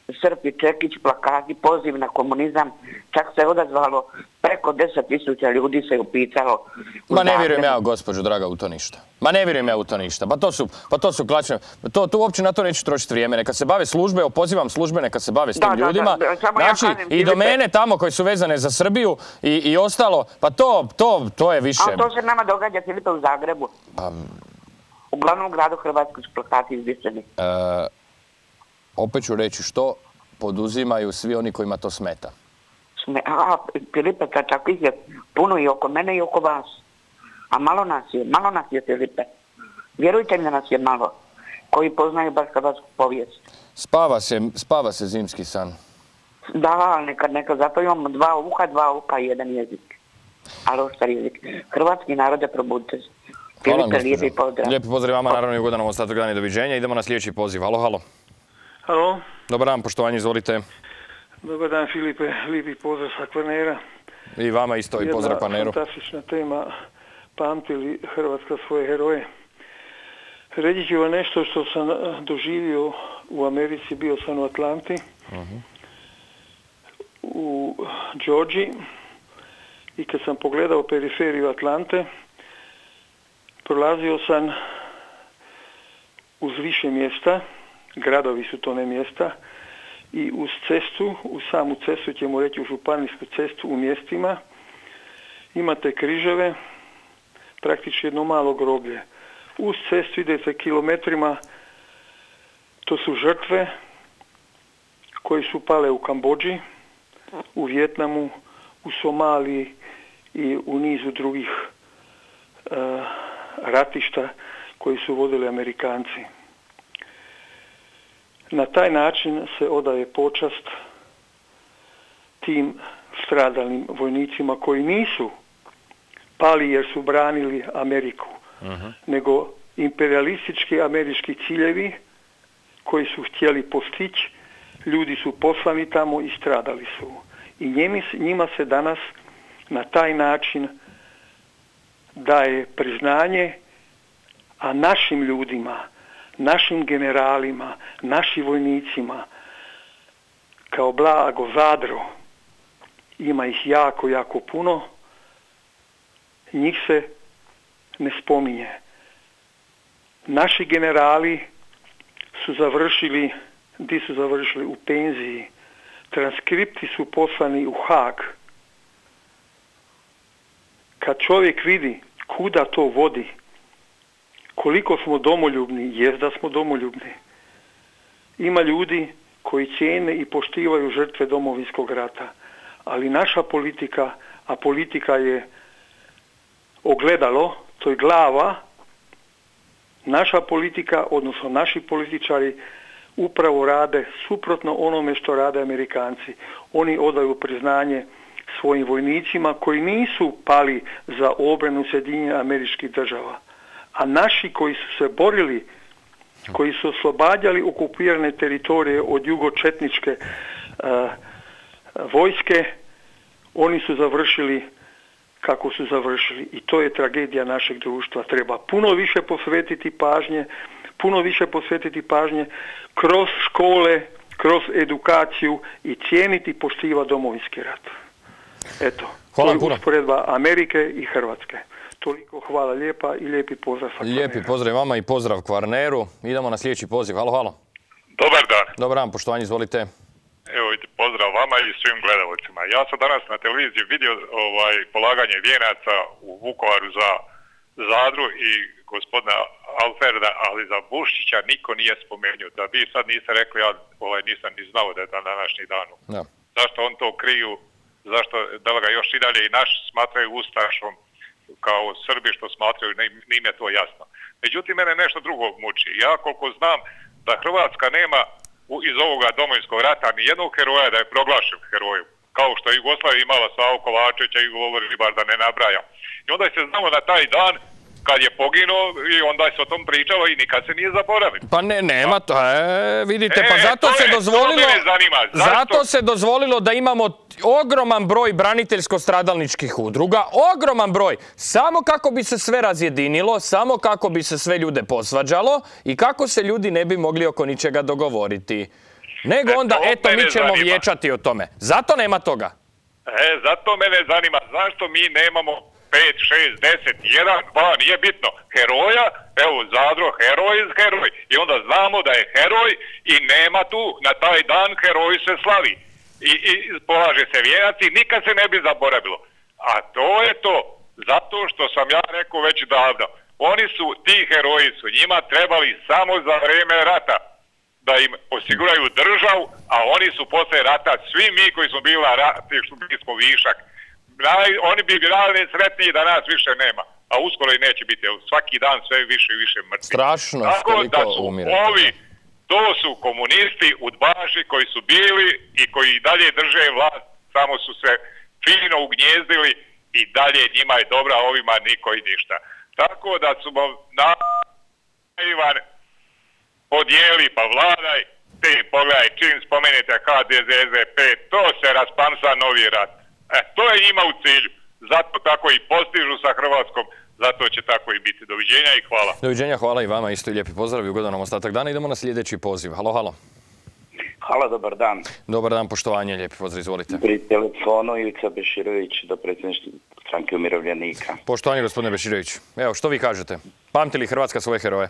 Srpi, Čekić, plakati, poziv na komunizam. Čak se odazvalo preko deset tisuća ljudi se upitalo. Ma ne vjerujem ja, gospođo draga, u to ništa. Ma ne vjerujem ja u to ništa. Pa to su, pa to su klačne. To, tu uopće na to neću trošiti vrijeme. Neka se bave službe, opozivam službe, neka se bave s tim Da, da, ljudima. da, samo ja Znači, kažem, i Filipe- domene tamo koje su vezane za Srbiju i, i ostalo, pa to, to, to je više. A to se nama događa, Filipe, u Zagrebu. Pa, U glavnom gradu Hrvatskoj su plakati izbrisani. e, opet ću reći što poduzimaju svi oni kojima to smeta. Sme- A, Filipe, kad čak ih je puno i oko mene i oko vas. A malo nas je, malo nas je, Filipe. Vjerujte mi da nas je malo, koji poznaju baš hrvatsku povijest. Spava se, spava se zimski san. Da, ali neka, neka, zato imamo dva uha, dva uha i jedan jezik. Ali ostar jezik. Hrvatski narode, probudite se. Hvala vam, Filipe, lijepi gospođo. pozdrav. Lijepi pozdrav vama, naravno i ugodan vam ostatak dana i doviđenja. Idemo na sljedeći poziv. Halo, halo. Halo, Dobar dan, poštovanje, izvolite. dobar dan Filipe, lijepi pozdrav sa Kvarnera. I vama isto i pozdrav Kvarneru. Jedna fantastična tema, pamti li Hrvatska svoje heroje. Reći ću vam nešto što sam eh, doživio u Americi, bio sam u Atlanti, u Georgiji, i kad sam pogledao periferiju Atlante, prolazio sam uz više mjesta, gradovi su to, ne mjesta, i uz cestu, uz samu cestu, ćemo reći u županijsku cestu, u mjestima, imate križeve, praktično jedno malo groblje. Uz cestu idete kilometrima, to su žrtve koji su pale u Kambodži, u Vijetnamu, u Somaliji i u nizu drugih uh, ratišta koji su vodili Amerikanci. Na taj način se odaje počast tim stradalnim vojnicima koji nisu pali jer su branili Ameriku, uh-huh. nego imperialistički američki ciljevi koji su htjeli postići, ljudi su poslani tamo i stradali su. I njemi, njima se danas na taj način daje priznanje, a našim ljudima, našim generalima, našim vojnicima, kao blago Zadro, ima ih jako, jako puno, njih se ne spominje. Naši generali su završili, di su završili? U penziji. Transkripti su poslani u Haag. Kad čovjek vidi kuda to vodi, koliko smo domoljubni, jest da smo domoljubni. Ima ljudi koji cijene i poštivaju žrtve Domovinskog rata, ali naša politika, a politika je ogledalo, to je glava, naša politika, odnosno naši političari upravo rade suprotno onome što rade Amerikanci. Oni odaju priznanje svojim vojnicima koji nisu pali za obranu Sjedinjenih Američkih Država. A naši koji su se borili, koji su oslobađali okupirane teritorije od jugočetničke uh, vojske, oni su završili kako su završili. I to je tragedija našeg društva. Treba puno više posvetiti pažnje, puno više posvetiti pažnje kroz škole, kroz edukaciju i cijeniti i poštivati Domovinski rat. Eto, hvala to je puno. usporedba Amerike i Hrvatske. Toliko, hvala lijepa i lijepi pozdrav sa Kvarnera. Lijepi pozdrav vama i pozdrav Kvarneru. Idemo na sljedeći poziv. Halo, halo. Dobar dan. Dobar dan, poštovanje, izvolite. Evo, pozdrav vama i svim gledalcima. Ja sam danas na televiziji vidio ovaj polaganje vijenaca u Vukovaru za Zadru i gospodina Alferda, ali za Bušića niko nije spomenuo. Da vi sad niste rekli, ja ovaj, nisam ni znao da je na današnji danu. Da. Zašto on to kriju, zašto, da li ga još i dalje i naši smatraju ustašom, kao Srbi što smatraju, nije mi to jasno. Međutim, mene nešto drugo muči. Ja koliko znam da Hrvatska nema iz ovoga Domovinskog rata ni jednog heroja da je proglašen herojem. Kao što je Jugoslavija imala Savo Kovačevića i Lovor Ribar, da ne nabrajam. I onda se znamo na taj dan kad je poginuo i onda se o tom pričalo i nikad se nije zaboravio. Pa ne, nema to, e, vidite, E, pa zato to se me- to dozvolilo, mene zanima. Zašto? zato se dozvolilo da imamo ogroman broj braniteljsko-stradalničkih udruga, ogroman broj, samo kako bi se sve razjedinilo, samo kako bi se sve ljude posvađalo i kako se ljudi ne bi mogli oko ničega dogovoriti. nego onda, to eto, mi mene ćemo zanima. vijećati o tome. Zato nema toga. E, zato mene zanima zašto mi nemamo pet, šest, deset, jedan, dva, nije bitno, heroja, evo Zadro, heroj, heroj. I onda znamo da je heroj i nema tu, na taj dan heroj se slavi. I, i polaže se vijenac i nikad se ne bi zaboravilo. A to je to, zato što sam ja rekao već davno. Oni su, ti heroji su njima trebali samo za vrijeme rata da im osiguraju državu, a oni su posle rata, svi mi koji smo bili na rati, što bili smo višak, oni bi bili sretniji da nas više nema, a uskoro i neće biti, svaki dan sve više i više mrtvi. Strašno, tako da su umire. Ovi, to su komunisti, udbaši koji su bili i koji i dalje drže vlast, samo su se fino ugnjezdili i dalje njima je dobra, a ovima niko i ništa. Tako da su na Ivan podijeli pa vladaj, ti pogledaj, čim spomenete H D Z Z P, to se raspamsa novi rat. E, to je njima u cilju. Zato tako i postižu sa Hrvatskom, zato će tako i biti. Doviđenja i hvala. Doviđenja, hvala i vama, isto i lijepi pozdrav i ugodan nam ostatak dana. Idemo na sljedeći poziv. Halo, halo. Halo, dobar dan. Dobar dan, poštovanje, lijepi pozdrav, izvolite. Pri telefonu Ivica Beširović, do predsjedništva stranke umirovljenika. Poštovanje, gospodine Beširović. Evo, što vi kažete? Pamti li Hrvatska svoje heroje?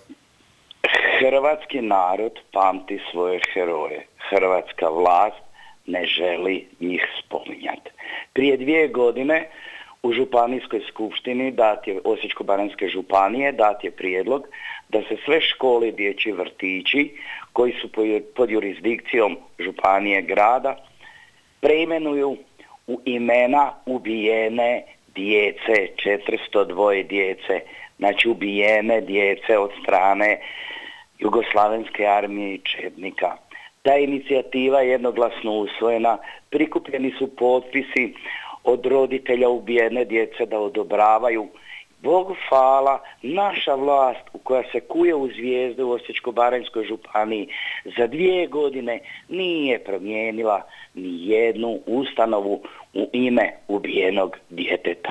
Hrvatski narod pamti svoje heroje. Hrvatska vlast ne želi njih spominjati. Prije dvije godine u Županijskoj skupštini dat je Osječko-baranjske županije dat je prijedlog da se sve škole i dječji vrtići koji su pod jurisdikcijom županije grada preimenuju u imena ubijene djece, četiristo dva djece, znači ubijene djece od strane Jugoslavenske armije i četnika. Ta inicijativa je jednoglasno usvojena, prikupljeni su potpisi od roditelja ubijene djece da odobravaju. Bogu hvala, naša vlast u koja se kuje u zvijezde u Osječko-baranjskoj županiji za dvije godine nije promijenila ni jednu ustanovu u ime ubijenog djeteta.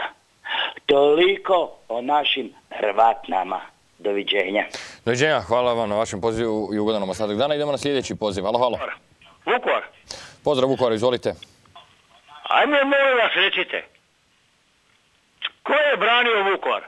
Toliko o našim Hrvatnama. Doviđenja. Doviđenja, hvala vam na vašem pozivu i ugodanom ostatak dana. Idemo na sljedeći poziv. Halo, halo. Vukovar. Pozdrav, Vukovar, izvolite. Ajme, molim vas, recite. Ko je branio Vukovar?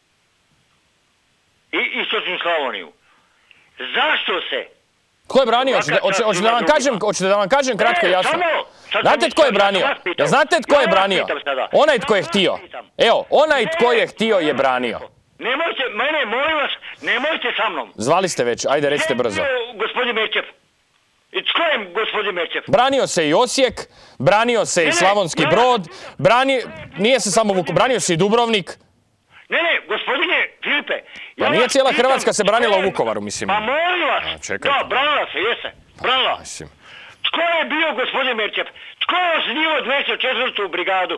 I istočnu Slavoniju? Zašto se? Ko je branio? Hoćete da vam kažem, hoćete da vam kažem kratko i jasno? Znate tko je branio? Znate tko je branio? Onaj tko je htio. Evo, onaj tko je htio je branio. Nemojte, mene, molim vas, nemojte sa mnom. Zvali ste već, ajde recite brzo. Gospodin Merčep. I tko je gospodin Merčep? Branio se i Osijek, branio se i Slavonski Brod, nije se samo Vukovar, branio se i Dubrovnik. Ne, ne, gospodine Filipe. Pa nije cijela Hrvatska se branila u Vukovaru, mislim. Pa molim vas. Da, branila se, jese. Branila. Tko je bio gospodin Merčep? Tko je osnivao dvjesto četvrtu brigadu?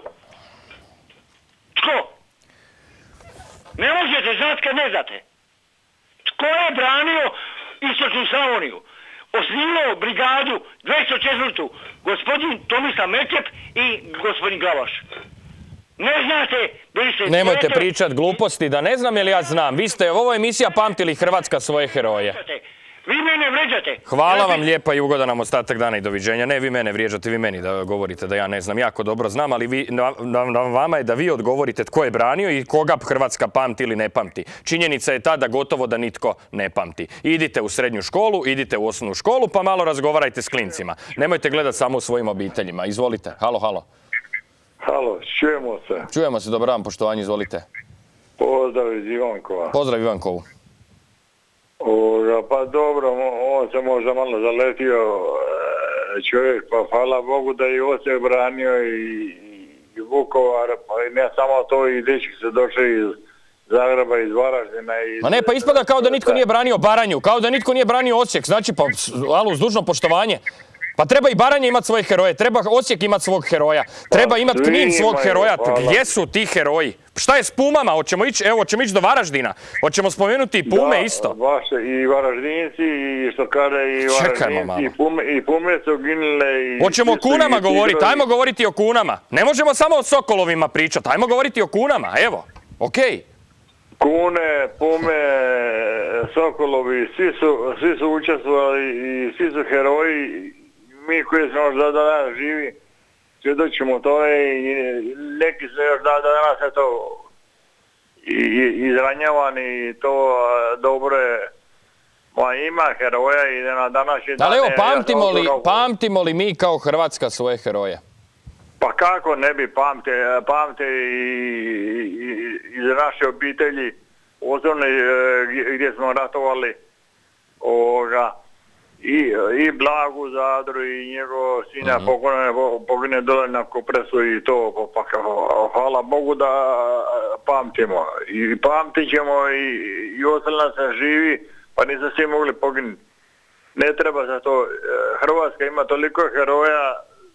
Tko? Ne možete znati kad ne znate. Tko je branio istočnu Slavoniju? Osnivao brigadu dvjesto četvrtu gospodin Tomislav Merčep i gospodin Glavaš. Ne znate, bili ste... Nemojte pričat gluposti, da ne znam je li ja znam. Vi ste, ovo je emisija Pamtili Hrvatska svoje heroje. Vi mene vrijeđate. Hvala vam lijepa i ugodan nam ostatak dana i doviđenja. Ne, vi mene vrijeđate, vi meni da govorite da ja ne znam. Jako dobro znam, ali vi, na, na vama je da vi odgovorite tko je branio i koga Hrvatska pamti ili ne pamti. Činjenica je ta da gotovo da nitko ne pamti. Idite u srednju školu, idite u osnovnu školu, pa malo razgovarajte s klincima. Nemojte gledati samo u svojim obiteljima. Izvolite. Halo, halo. Halo, čujemo se. Čujemo se, dobar dan, poštovanje, izvolite. Pozdrav iz Ivankova. Pozdrav Ivankovu. Oga, pa dobro, on se možda malo zaletio čovjek, pa hvala Bogu da je Osijek branio i, i Vukovar, pa i ne samo to, i dečki se došli iz Zagreba, iz Varaždina. Iz... Ma ne, pa ispada kao da nitko nije branio Baranju, kao da nitko nije branio Osijek, znači pa, alo, uz dužno poštovanje. Pa treba i Baranja imati svoje heroje, treba Osijek imati svog heroja, treba imati Knin svog heroja. Gdje su ti heroji? Šta je s Pumama? Hoćemo ići, evo, hoćemo ići do Varaždina. Hoćemo spomenuti i Pume isto. Da, vaše i Varaždinci, i što kaže i Varaždinci, i Pume, i Pume su ginile. Hoćemo o kunama govoriti, ajmo govoriti o kunama. Ne možemo samo o Sokolovima pričati, ajmo govoriti o kunama, evo, okej. Kune, Pume, Sokolovi, svi su, svi su učestvovali i svi su heroji mi koji smo još da danas živi, svjedočimo tome i neki su još da danas je to izranjavani i to dobro je. Ma ima heroja i na današnji dan... Ali evo, pamtimo li, pamtimo li mi kao Hrvatska svoje heroje? Pa kako ne bi pamte, pamte iz naše obitelji, osobno gdje smo ratovali ovoga, i, i Blagu Zadru i njegov sina uh-huh. pogine dole na Kopresu i to, pa, pa hvala Bogu da pamtimo. I pamtit ćemo i, i ostalo se živi, pa nisu svi mogli poginuti. Ne treba za to. Hrvatska ima toliko heroja,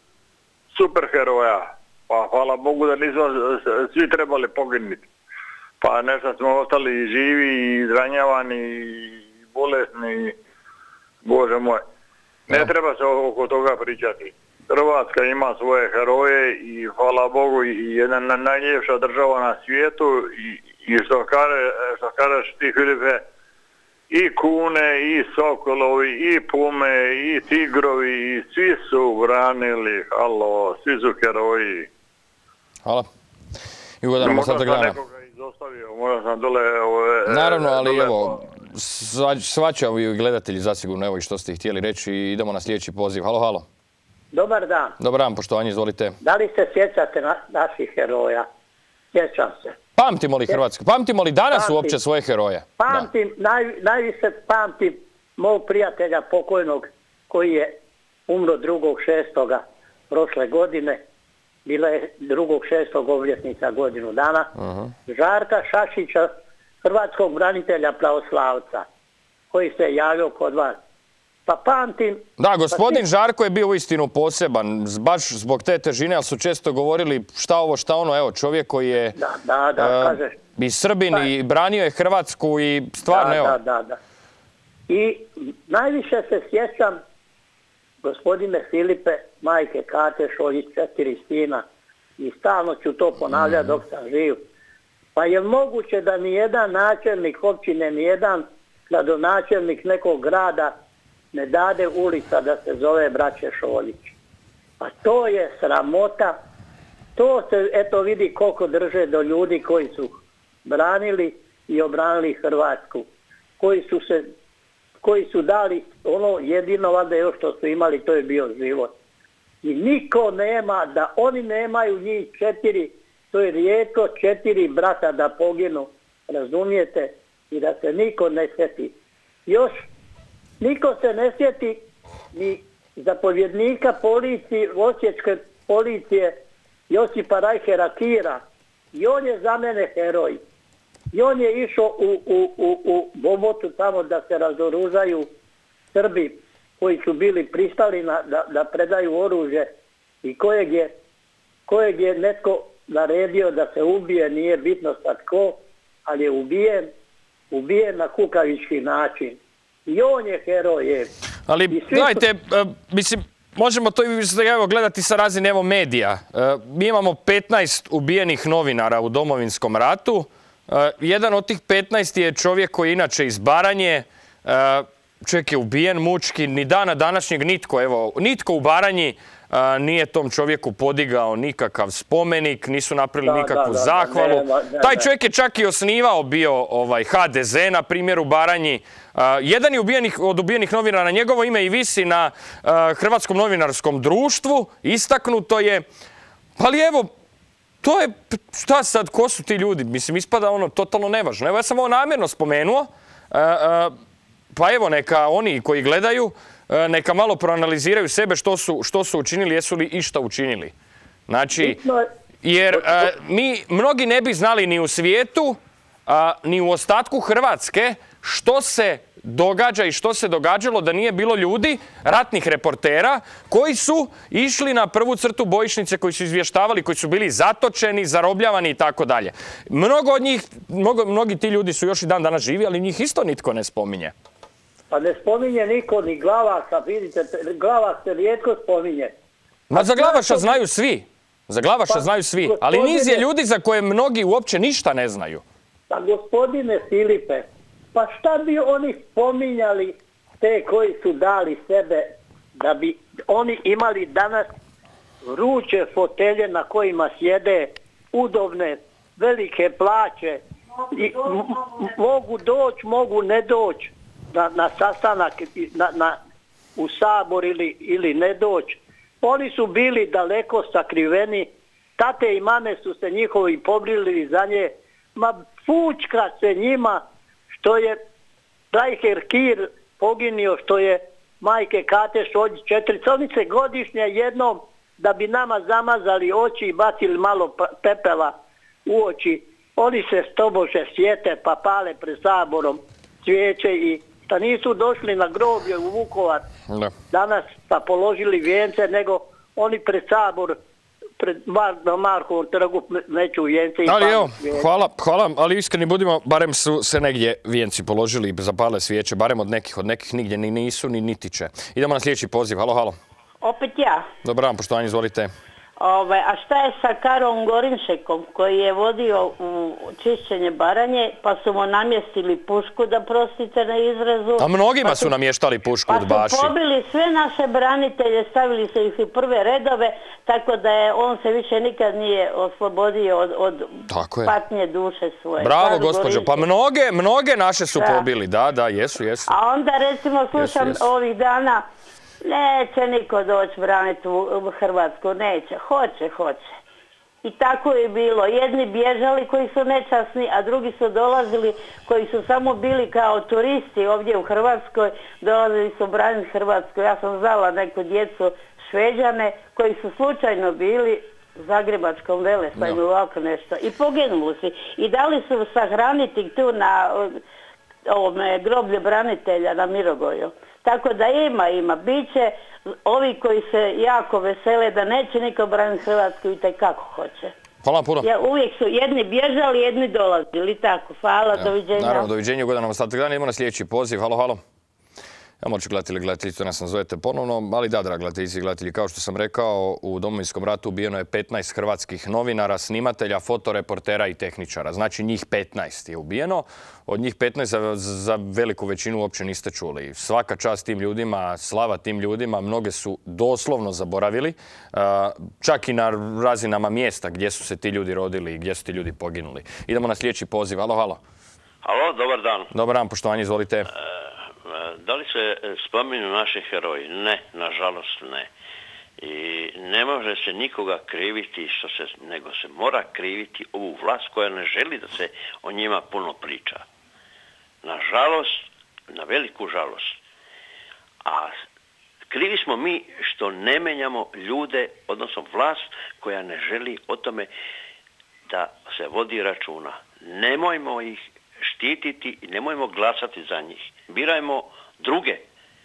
super heroja, pa hvala Bogu da nismo svi trebali poginuti. Pa nešto smo ostali živi i izranjavani i bolesni. Bože moj, ne ja. treba se oko toga pričati. Hrvatska ima svoje heroje i hvala Bogu i jedna najljepša država na svijetu i, i što kaže, što kažeš ti Filipe, i kune, i sokolovi, i pume, i tigrovi, i svi su branili, halo, svi su heroji. Hvala. I ugodan mu sada grana. Možda sam dole... Ove, Naravno, ali dole, evo, svačaju i gledatelji zasigurno, evo i što ste htjeli reći i idemo na sljedeći poziv. Halo, halo. Dobar dan. Dobar dan, poštovanje, izvolite. Da li se sjećate na, naših heroja? Sjećam se. Pamtimo li Hrvatsku? Pamtimo li danas pamtim, uopće svoje heroje? Pamtim, naj, najviše pamtim mog prijatelja pokojnog koji je umro drugog šestoga prošle godine. Bila je drugog šestog obljetnica godinu dana. Uh-huh. Žarka Šašića, hrvatskog branitelja pravoslavca, koji se javio kod vas. Pa pamtim... Da, gospodin pa Žarko je bio uistinu poseban, baš zbog te težine, ali su često govorili šta ovo, šta ono, evo, čovjek koji je da, da, da, uh, kažeš. i Srbin pa, i branio je Hrvatsku i stvarno, da, evo. Da, da, da. I najviše se sjećam, gospodine Filipe, majke Kate Šoljić, četiri sina, i stalno ću to ponavljati dok sam živ. Pa je moguće da nijedan načelnik općine, nijedan gradonačelnik nekog grada ne dade ulica da se zove braće Šoljić. Pa to je sramota. To se, eto, vidi koliko drže do ljudi koji su branili i obranili Hrvatsku. Koji su se, koji su dali ono jedino valjda još što su imali, to je bio život. I niko nema, da oni nemaju njih četiri, to je rijetko četiri brata da poginu, razumijete, i da se niko ne sjeti. Još niko se ne sjeti ni zapovjednika policije, osječke policije Josipa Rajhera Kira. I on je za mene heroj. I on je išao u, u, u, u Bobotu tamo da se razoružaju Srbi koji su bili pristali na, da, da predaju oružje i kojeg je, kojeg je netko naredio da se ubije, nije bitno sad ko, ali je ubijen, ubijen na kukavički način. I on je heroj. Ali, gledajte, su... mislim, možemo to evo, gledati sa razine evo medija. Mi imamo petnaest ubijenih novinara u Domovinskom ratu. Jedan od tih petnaest je čovjek koji je inače iz Baranje. Čovjek je ubijen mučki, ni dana današnjeg nitko, evo, nitko u Baranji a, nije tom čovjeku podigao nikakav spomenik, nisu napravili da, nikakvu da, da, zahvalu. Ne, ne, ne, Taj čovjek je čak i osnivao bio ovaj, H D Z, na primjer, u Baranji. A, jedan je ubijenih, od ubijenih novinara, njegovo ime i visi na a, Hrvatskom novinarskom društvu, istaknuto je. Ali evo, to je, šta sad, ko su ti ljudi? Mislim, ispada ono totalno nevažno. Evo, ja sam ovo namjerno spomenuo. A, a, Pa evo, neka oni koji gledaju, neka malo proanaliziraju sebe što su, što su učinili, jesu li išta učinili. Znači, jer a, mi mnogi ne bi znali ni u svijetu, a, ni u ostatku Hrvatske što se događa i što se događalo da nije bilo ljudi, ratnih reportera, koji su išli na prvu crtu bojišnice, koji su izvještavali, koji su bili zatočeni, zarobljavani i tako dalje. Mnogo od njih, mnogo, mnogi ti ljudi su još i dan danas živi, ali njih isto nitko ne spominje. Pa ne spominje niko, ni Glavaša, vidite, Glavaš se rijetko spominje. Ma za Glavaša znaju svi, za Glavaša pa, znaju svi, ali niz je ljudi za koje mnogi uopće ništa ne znaju. Pa gospodine Filipe, pa šta bi oni spominjali te koji su dali sebe da bi oni imali danas vruće fotelje na kojima sjede, udobne, velike plaće, i mogu doći, mogu ne doći na, na sastanak na, na, u Sabor ili, ili ne doći. Oni su bili daleko sakriveni, tate i mame su se njihovi pobrili za nje, ma fučka se njima što je Brajher Kir poginio, što je majke Kate Šoljić četvriconice godišnje jednom da bi nama zamazali oči i bacili malo pepela u oči. Oni se stobože sjete pa pale pred Saborom cvijeće i da nisu došli na groblje u Vukovar da. Danas pa položili vijence, nego oni pred Sabor pred Mar na Markovom trgu neću vijence i ali pale evo, svijeće. hvala, hvala, ali iskreni budimo, barem su se negdje vijenci položili i zapale svijeće, barem od nekih, od nekih nigdje ni nisu ni niti će. Idemo na sljedeći poziv, halo, halo. Opet ja. Dobar dan, poštovanje, izvolite. Ove, a šta je sa Karom Gorinšekom koji je vodio u čišćenje Baranje pa su mu namjestili pušku, da prostite na izrazu. A mnogima pa su namještali pušku pa od baši. Pa su pobili sve naše branitelje, stavili se ih u prve redove, tako da je on se više nikad nije oslobodio od, od patnje duše svoje. Bravo, Karo gospođo, Gorinšek. pa mnoge, mnoge naše su Da. pobili, da, da, jesu, jesu. A onda recimo slušam Jesu, jesu. ovih dana, neće niko doći braniti u Hrvatsku, neće, hoće, hoće. I tako je bilo. Jedni bježali koji su nečasni, a drugi su dolazili koji su samo bili kao turisti ovdje u Hrvatskoj, dolazili su braniti Hrvatsku. Ja sam znala neku djecu Šveđane koji su slučajno bili u Zagrebačkom Velesajmu, ovako nešto. I poginuli su. I dali su sahraniti tu na ovome groblje branitelja na Mirogoju. Tako da ima, ima. Biće ovi koji se jako vesele da neće niko braniti Hrvatsku i tekako hoće. Hvala vam puno. Ja, uvijek su jedni bježali, jedni dolazili. Tako, hvala, Ja, doviđenja. Naravno, doviđenja, ugodan nam ostatak dana. Idemo na sljedeći poziv. Halo, halo. Ja moću gledatelji, gledateljice, nas nazovete ponovno, ali da, dragi gledateljice i gledatelji, kao što sam rekao, u Domovinskom ratu ubijeno je petnaest hrvatskih novinara, snimatelja, fotoreportera i tehničara. Znači njih petnaest je ubijeno. Od njih petnaest za, za veliku većinu uopće niste čuli. Svaka čast tim ljudima, slava tim ljudima, mnoge su doslovno zaboravili, čak i na razinama mjesta gdje su se ti ljudi rodili i gdje su ti ljudi poginuli. Idemo na sljedeći poziv. Halo, halo. Halo, dobar dan. Dobar dan, poštovanje, izvolite. Da li se spominju naši heroji? Ne, nažalost ne. I ne može se nikoga kriviti, što se, nego se mora kriviti ovu vlast koja ne želi da se o njima puno priča. Nažalost, na veliku žalost. A krivi smo mi što ne menjamo ljude, odnosno vlast koja ne želi o tome da se vodi računa. Nemojmo ih štititi i nemojmo glasati za njih. Birajmo druge.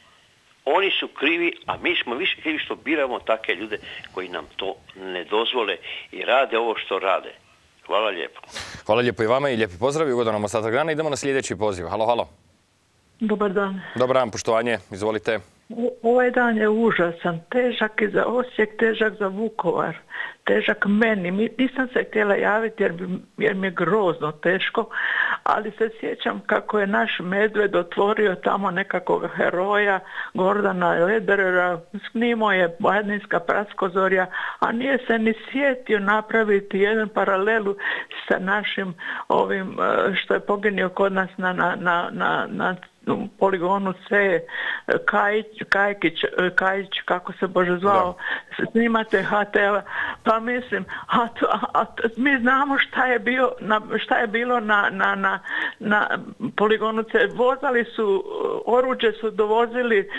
Oni su krivi, a mi smo više krivi što biramo takve ljude koji nam to ne dozvole i rade ovo što rade. Hvala lijepo. Hvala lijepo i vama i lijepi pozdrav i ugodan nam ostatak dana. Idemo na sljedeći poziv. Halo, halo. Dobar dan. Dobar dan, poštovanje. Izvolite. Ovaj dan je užasan, težak i za Osijek, težak za Vukovar, težak meni. Mi, nisam se htjela javiti jer, bi, jer mi je grozno teško, ali se sjećam kako je naš Medved otvorio tamo nekakvog heroja, Gordana Lederera, snimao je Badinska Praskozorja, a nije se ni sjetio napraviti jedan paralelu sa našim ovim što je poginio kod nas na, na, na, na, na poligonu C, Kajić, Kajkić, Kajić, kako se Bože zvao, snimate H T-a, pa mislim, a, a, a, mi znamo šta je, bio, na, šta je bilo na, na, na, na poligonu C. Vozali su, oruđe su dovozili,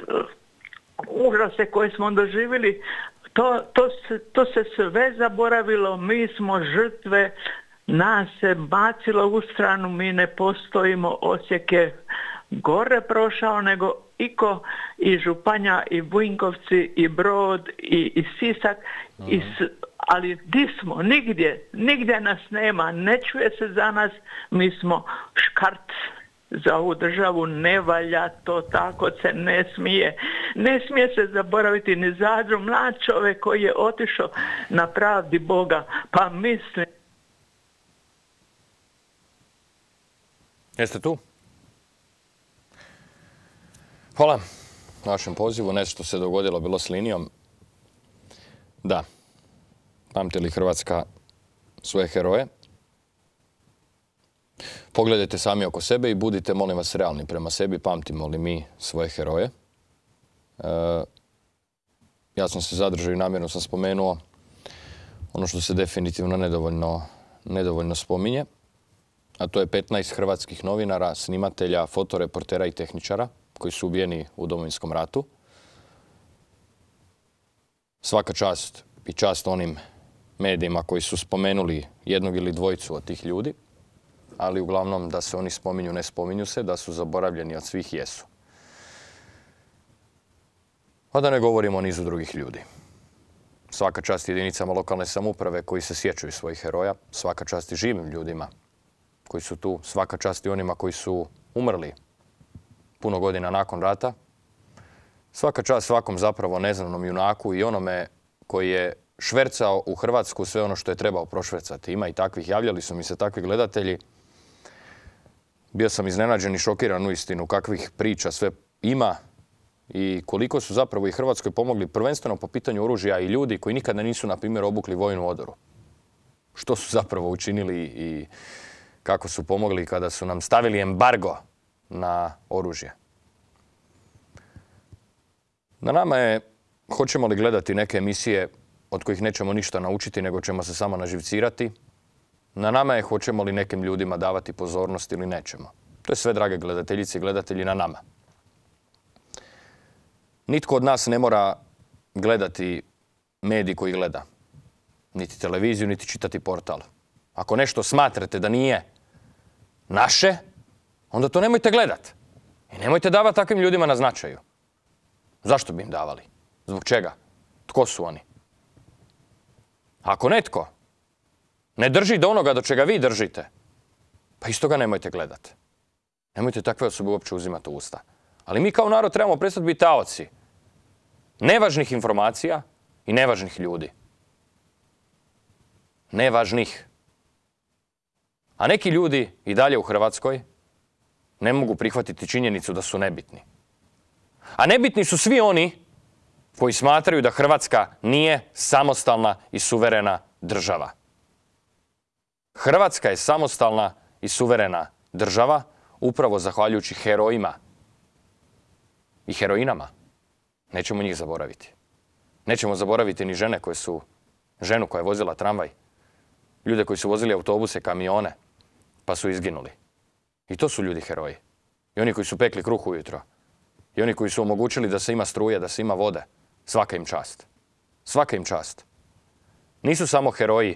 užase koje smo doživjeli, to, to, se, to se sve zaboravilo, mi smo žrtve, nas se bacilo u stranu, mi ne postojimo, Osijek je gore prošao nego iko, i Županja i Vinkovci i Brod i, i Sisak, uh-huh. i s, ali di smo? Nigdje, nigdje nas nema, ne čuje se za nas, mi smo škart za ovu državu, ne valja to, tako se ne smije. Ne smije se zaboraviti ni Zadru, mlad čovjek koji je otišao na pravdi Boga, pa mislim. Jeste tu? Hvala. vašem pozivu. Nešto se dogodilo bilo s linijom. Da. Pamti li Hrvatska svoje heroje? Pogledajte sami oko sebe i budite, molim vas, realni prema sebi. Pamtimo li mi svoje heroje? E, ja sam se zadržao i namjerno sam spomenuo ono što se definitivno nedovoljno, nedovoljno spominje, a to je petnaest hrvatskih novinara, snimatelja, fotoreportera i tehničara koji su ubijeni u Domovinskom ratu. Svaka čast i čast onim medijima koji su spomenuli jednog ili dvojicu od tih ljudi, ali uglavnom da se oni spominju, ne spominju se, da su zaboravljeni od svih jesu. A da ne govorimo o nizu drugih ljudi. Svaka čast jedinicama lokalne samouprave koji se sjećaju svojih heroja, svaka čast i živim ljudima koji su tu, svaka čast i onima koji su umrli puno godina nakon rata. Svaka čast svakom zapravo neznanom junaku i onome koji je švercao u Hrvatsku sve ono što je trebao prošvercati. Ima i takvih, javljali su mi se takvi gledatelji. Bio sam iznenađen i šokiran uistinu kakvih priča sve ima i koliko su zapravo i Hrvatskoj pomogli prvenstveno po pitanju oružja i ljudi koji nikada nisu, na primjer, obukli vojnu odoru. Što su zapravo učinili i kako su pomogli kada su nam stavili embargo na oružje. Na nama je, hoćemo li gledati neke emisije od kojih nećemo ništa naučiti, nego ćemo se samo naživcirati. Na nama je, hoćemo li nekim ljudima davati pozornost ili nećemo. To je sve, drage gledateljice i gledatelji, na nama. Nitko od nas ne mora gledati medij koji gleda. Niti televiziju, niti čitati portal. Ako nešto smatrate da nije naše, onda to nemojte gledati. I nemojte davati takvim ljudima na značaju. Zašto bi im davali? Zbog čega? Tko su oni? Ako netko ne drži do onoga do čega vi držite, pa isto ga nemojte gledati. Nemojte takve osobe uopće uzimati u usta. Ali mi kao narod trebamo prestati biti taoci nevažnih informacija i nevažnih ljudi. Nevažnih. A neki ljudi i dalje u Hrvatskoj ne mogu prihvatiti činjenicu da su nebitni. A nebitni su svi oni koji smatraju da Hrvatska nije samostalna i suverena država. Hrvatska je samostalna i suverena država upravo zahvaljujući herojima i heroinama. Nećemo njih zaboraviti. Nećemo zaboraviti ni žene koje su, ženu koja je vozila tramvaj, ljude koji su vozili autobuse, kamione, pa su izginuli. I to su ljudi heroji. I oni koji su pekli kruh ujutro. I oni koji su omogućili da se ima struje, da se ima vode. Svaka im čast. Svaka im čast. Nisu samo heroji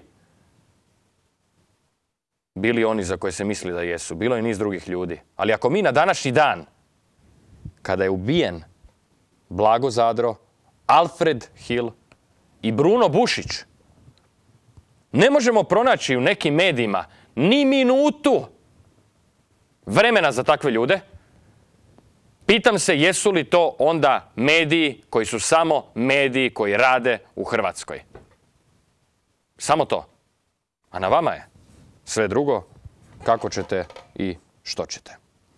bili oni za koje se misli da jesu. Bilo je niz drugih ljudi. Ali ako mi na današnji dan, kada je ubijen Blago Zadro, Alfred Hill i Bruno Bušić, ne možemo pronaći u nekim medijima ni minutu vremena za takve ljude, pitam se jesu li to onda mediji koji su samo mediji koji rade u Hrvatskoj. Samo to. A na vama je sve drugo, kako ćete i što ćete.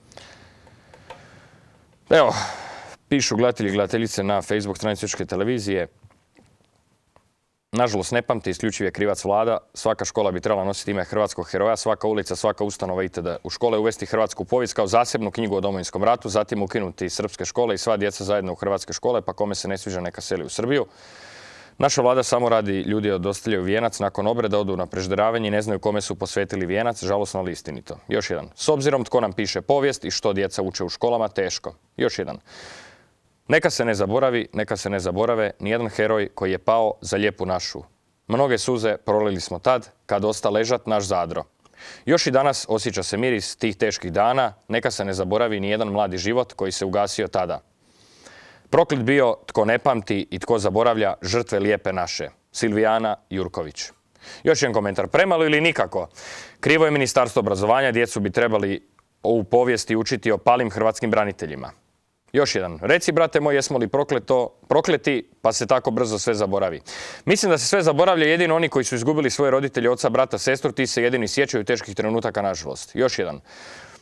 Evo, pišu gledatelji i gledateljice na Facebook stranici Srpske televizije. Nažalost, ne pamti, isključiv je krivac vlada. Svaka škola bi trebala nositi ime hrvatskog heroja, svaka ulica, svaka ustanova itd. U škole uvesti hrvatsku povijest kao zasebnu knjigu o Domovinskom ratu, zatim ukinuti srpske škole i sva djeca zajedno u hrvatske škole, pa kome se ne sviđa neka seli u Srbiju. Naša vlada samo radi ljudi odostavljaju vijenac, nakon obreda odu na prežderavanje i ne znaju kome su posvetili vijenac, žalosno ali istinito. Još jedan. S obzirom tko nam piše povijest i što djeca uče u školama, teško. Još jedan. Neka se ne zaboravi, neka se ne zaborave nijedan heroj koji je pao za lijepu našu. Mnoge suze prolili smo tad, kad osta ležat naš Zadro. Još i danas osjeća se miris tih teških dana, neka se ne zaboravi nijedan mladi život koji se ugasio tada. Proklet bio tko ne pamti i tko zaboravlja žrtve lijepe naše. Silvijana Jurković. Još jedan komentar. Premalo ili nikako? Krivo je Ministarstvo obrazovanja, djecu bi trebali ovu povijesti učiti o palim hrvatskim braniteljima. Još jedan. Reci, brate moj, jesmo li prokleto, prokleti, pa se tako brzo sve zaboravi. Mislim da se sve zaboravlja jedino oni koji su izgubili svoje roditelje, oca, brata, sestru, ti se jedini sjećaju teških trenutaka, nažalost. Još jedan.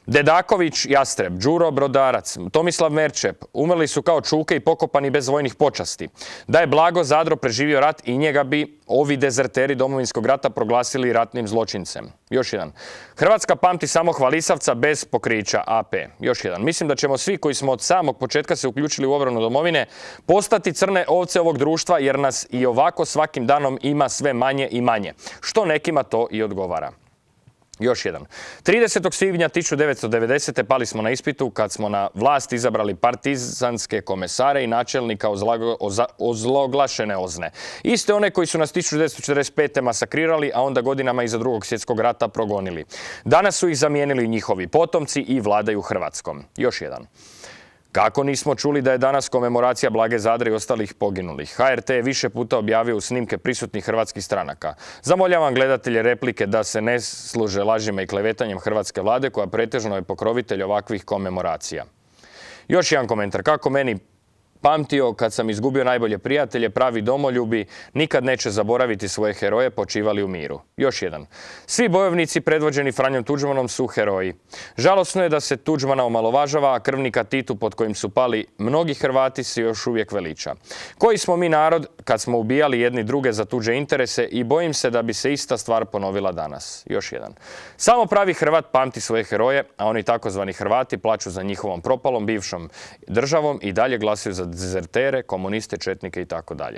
Dedaković Jastreb, Đuro Brodarac, Tomislav Merčep umrli su kao čuke i pokopani bez vojnih počasti. Da je Blago Zadro preživio rat i njega bi ovi dezerteri Domovinskog rata proglasili ratnim zločincem. Još jedan. Hrvatska pamti samo hvalisavca bez pokrića A P. Još jedan. Mislim da ćemo svi koji smo od samog početka se uključili u obranu domovine postati crne ovce ovog društva jer nas i ovako svakim danom ima sve manje i manje. Što nekima to i odgovara. Još jedan. tridesetog svibnja tisuću devetsto devedesete. pali smo na ispitu kad smo na vlast izabrali partizanske komesare i načelnika ozloglašene Ozne. Iste one koji su nas tisuću devetsto četrdeset pete. masakrirali, a onda godinama iza drugog svjetskog rata progonili. Danas su ih zamijenili njihovi potomci i vladaju Hrvatskom. Još jedan. Kako nismo čuli da je danas komemoracija Blage Zadre i ostalih poginulih? H R T je više puta objavio u snimke prisutnih hrvatskih stranaka. Zamoljavam gledatelje replike da se ne služe lažima i klevetanjem hrvatske vlade koja pretežno je pokrovitelj ovakvih komemoracija. Još jedan komentar. Kako meni pamtio kad sam izgubio najbolje prijatelje, pravi domoljubi nikad neće zaboraviti svoje heroje, počivali u miru. Još jedan. Svi bojovnici predvođeni Franjom Tuđmanom su heroji. Žalosno je da se Tuđmana omalovažava, a krvnika Titu pod kojim su pali mnogi Hrvati se još uvijek veliča. Koji smo mi narod kad smo ubijali jedni druge za tuđe interese i bojim se da bi se ista stvar ponovila danas. Još jedan. Samo pravi Hrvat pamti svoje heroje, a oni takozvani Hrvati plaću za njihovom propalom bivšom državom i dalje glasuju za dezertere, komuniste, četnike i tako dalje.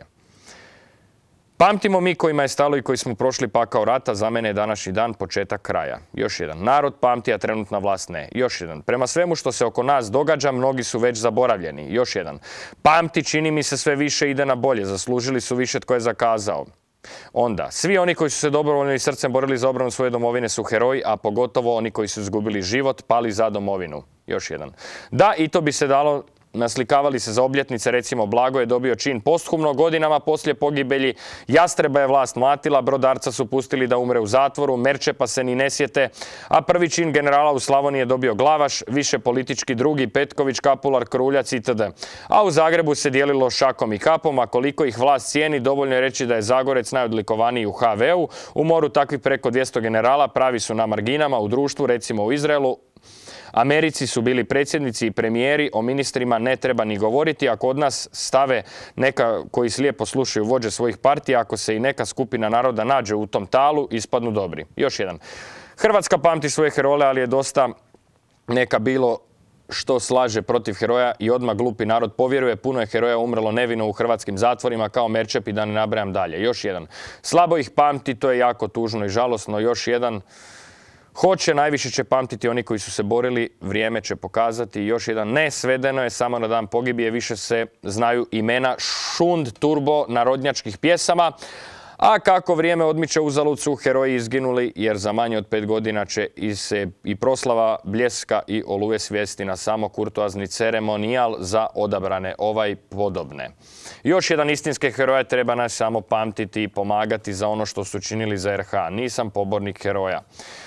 Pamtimo mi kojima je stalo i koji smo prošli pakao rata, za mene je današnji dan početak kraja. Još jedan. Narod pamti, a trenutna vlast ne. Još jedan. Prema svemu što se oko nas događa, mnogi su već zaboravljeni. Još jedan. Pamti, čini mi se sve više ide na bolje. Zaslužili su više tko je zakazao. Onda, svi oni koji su se dobrovoljno i srcem borili za obranu svoje domovine su heroji, a pogotovo oni koji su izgubili život, pali za domovinu. Još jedan. Da, i to bi se dalo. Naslikavali se za obljetnice, recimo Blago je dobio čin posthumno godinama poslije pogibelji, Jastreba je vlast mlatila, Brodarca su pustili da umre u zatvoru, Merčepa se ni ne sjete, a prvi čin generala u Slavoniji je dobio Glavaš, više politički drugi, Petković, Kapular, Kruljac itd. A u Zagrebu se dijelilo šakom i kapom, a koliko ih vlast cijeni, dovoljno je reći da je Zagorec najodlikovaniji u H V-u, u moru takvih preko dvjesto generala, pravi su na marginama u društvu, recimo u Izraelu. Americi su bili predsjednici i premijeri, o ministrima ne treba ni govoriti, a kod nas stave neka koji slijepo slušaju vođe svojih partija, ako se i neka skupina naroda nađe u tom talu, ispadnu dobri. Još jedan. Hrvatska pamti svoje heroje, ali je dosta neka bilo što slaže protiv heroja i odmah glupi narod povjeruje. Puno je heroja umrlo nevino u hrvatskim zatvorima kao Merčep i da ne nabrajam dalje. Još jedan. Slabo ih pamti, to je jako tužno i žalosno. Još jedan. Hoće, najviše će pamtiti oni koji su se borili, vrijeme će pokazati. Još jedan. Ne, svedeno je samo na dan pogibije, više se znaju imena šund turbo narodnjačkih pjesama. A kako vrijeme odmiče, uzalud su heroji izginuli, jer za manje od pet godina će i se i proslava Bljeska i Oluje svijesti na samo kurtoazni ceremonijal za odabrane ovaj podobne. Još jedan istinske heroje treba nas samo pamtiti i pomagati za ono što su činili za R H. Nisam pobornik heroja.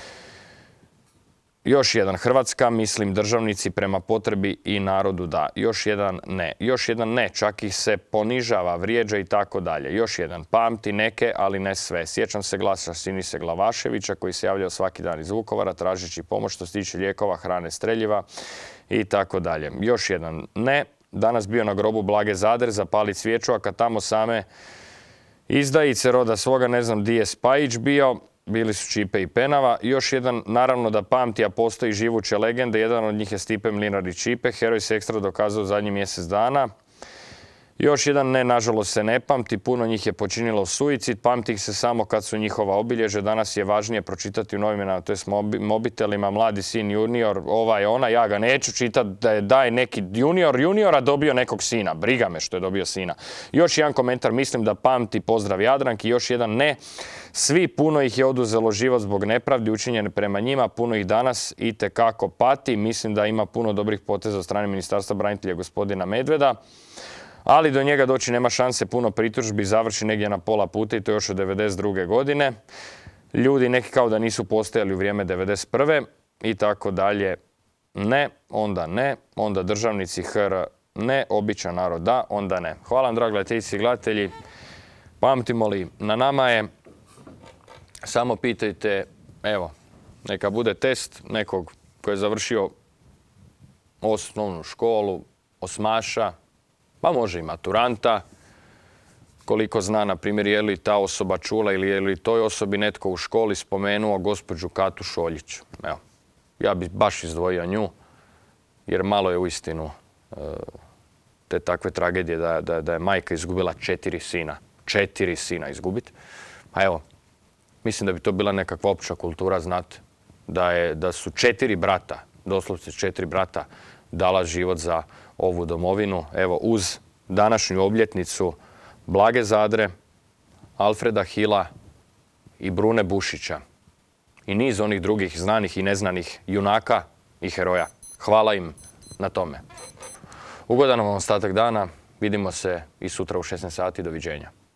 Još jedan. Hrvatska, mislim državnici prema potrebi i narodu da. Još jedan ne. Još jedan ne. Čak ih se ponižava, vrijeđa i tako dalje. Još jedan. Pamti neke, ali ne sve. Sjećam se glasa Sinise Glavaševića koji se javljao svaki dan iz Vukovara tražeći pomoć što se tiče lijekova, hrane, streljiva i tako dalje. Još jedan ne. Danas bio na grobu Blage Zadre, zapali svijeću, a kad tamo same izdajice roda svoga, ne znam di je Spajić bio, bili su Čipe i Penava. Još jedan, naravno da pamti, a postoji živuće legende. Jedan od njih je Stipe Mlinar i Čipe. Heroj se ekstra dokazao u zadnjih mjesec dana. Još jedan ne, nažalost se ne pamti. Puno njih je počinilo suicid. Pamti ih se samo kad su njihova obilježe. Danas je važnije pročitati u novinama, to je s mobitelima, mladi sin junior, ovaj, ona. Ja ga neću čitati da je daj neki junior juniora dobio nekog sina. Briga me što je dobio sina. Još jedan komentar, mislim da pamti, pozdrav Jadranki. Još jedan ne. Svi, puno ih je oduzelo život zbog nepravdi učinjene prema njima, puno ih danas itekako pati. Mislim da ima puno dobrih poteza od strane Ministarstva branitelja gospodina Medveda, ali do njega doći nema šanse, puno pritužbi, završi negdje na pola puta i to još od devedeset druge godine. Ljudi neki kao da nisu postojali u vrijeme devedeset prve i tako dalje. Ne, onda ne, onda državnici H R ne, običan narod da, onda ne. Hvala vam, dragi gledateljice i gledatelji. Pamtimo li, na nama je. Samo pitajte, evo, neka bude test nekog koji je završio osnovnu školu, osmaša, pa može i maturanta. Koliko zna, na primjer, je li ta osoba čula ili je li toj osobi netko u školi spomenuo gospođu Katu Šoljić. Evo, ja bih baš izdvojio nju, jer malo je uistinu te takve tragedije da, da, da je majka izgubila četiri sina. Četiri sina izgubiti. Pa evo, mislim da bi to bila nekakva opća kultura, znate, da, je, da su četiri brata, doslovce četiri brata, dala život za ovu domovinu. Evo, uz današnju obljetnicu Blage Zadre, Alfreda Hila i Brune Bušića i niz onih drugih znanih i neznanih junaka i heroja. Hvala im na tome. Ugodan vam ostatak dana. Vidimo se i sutra u šesnaest sati. Doviđenja.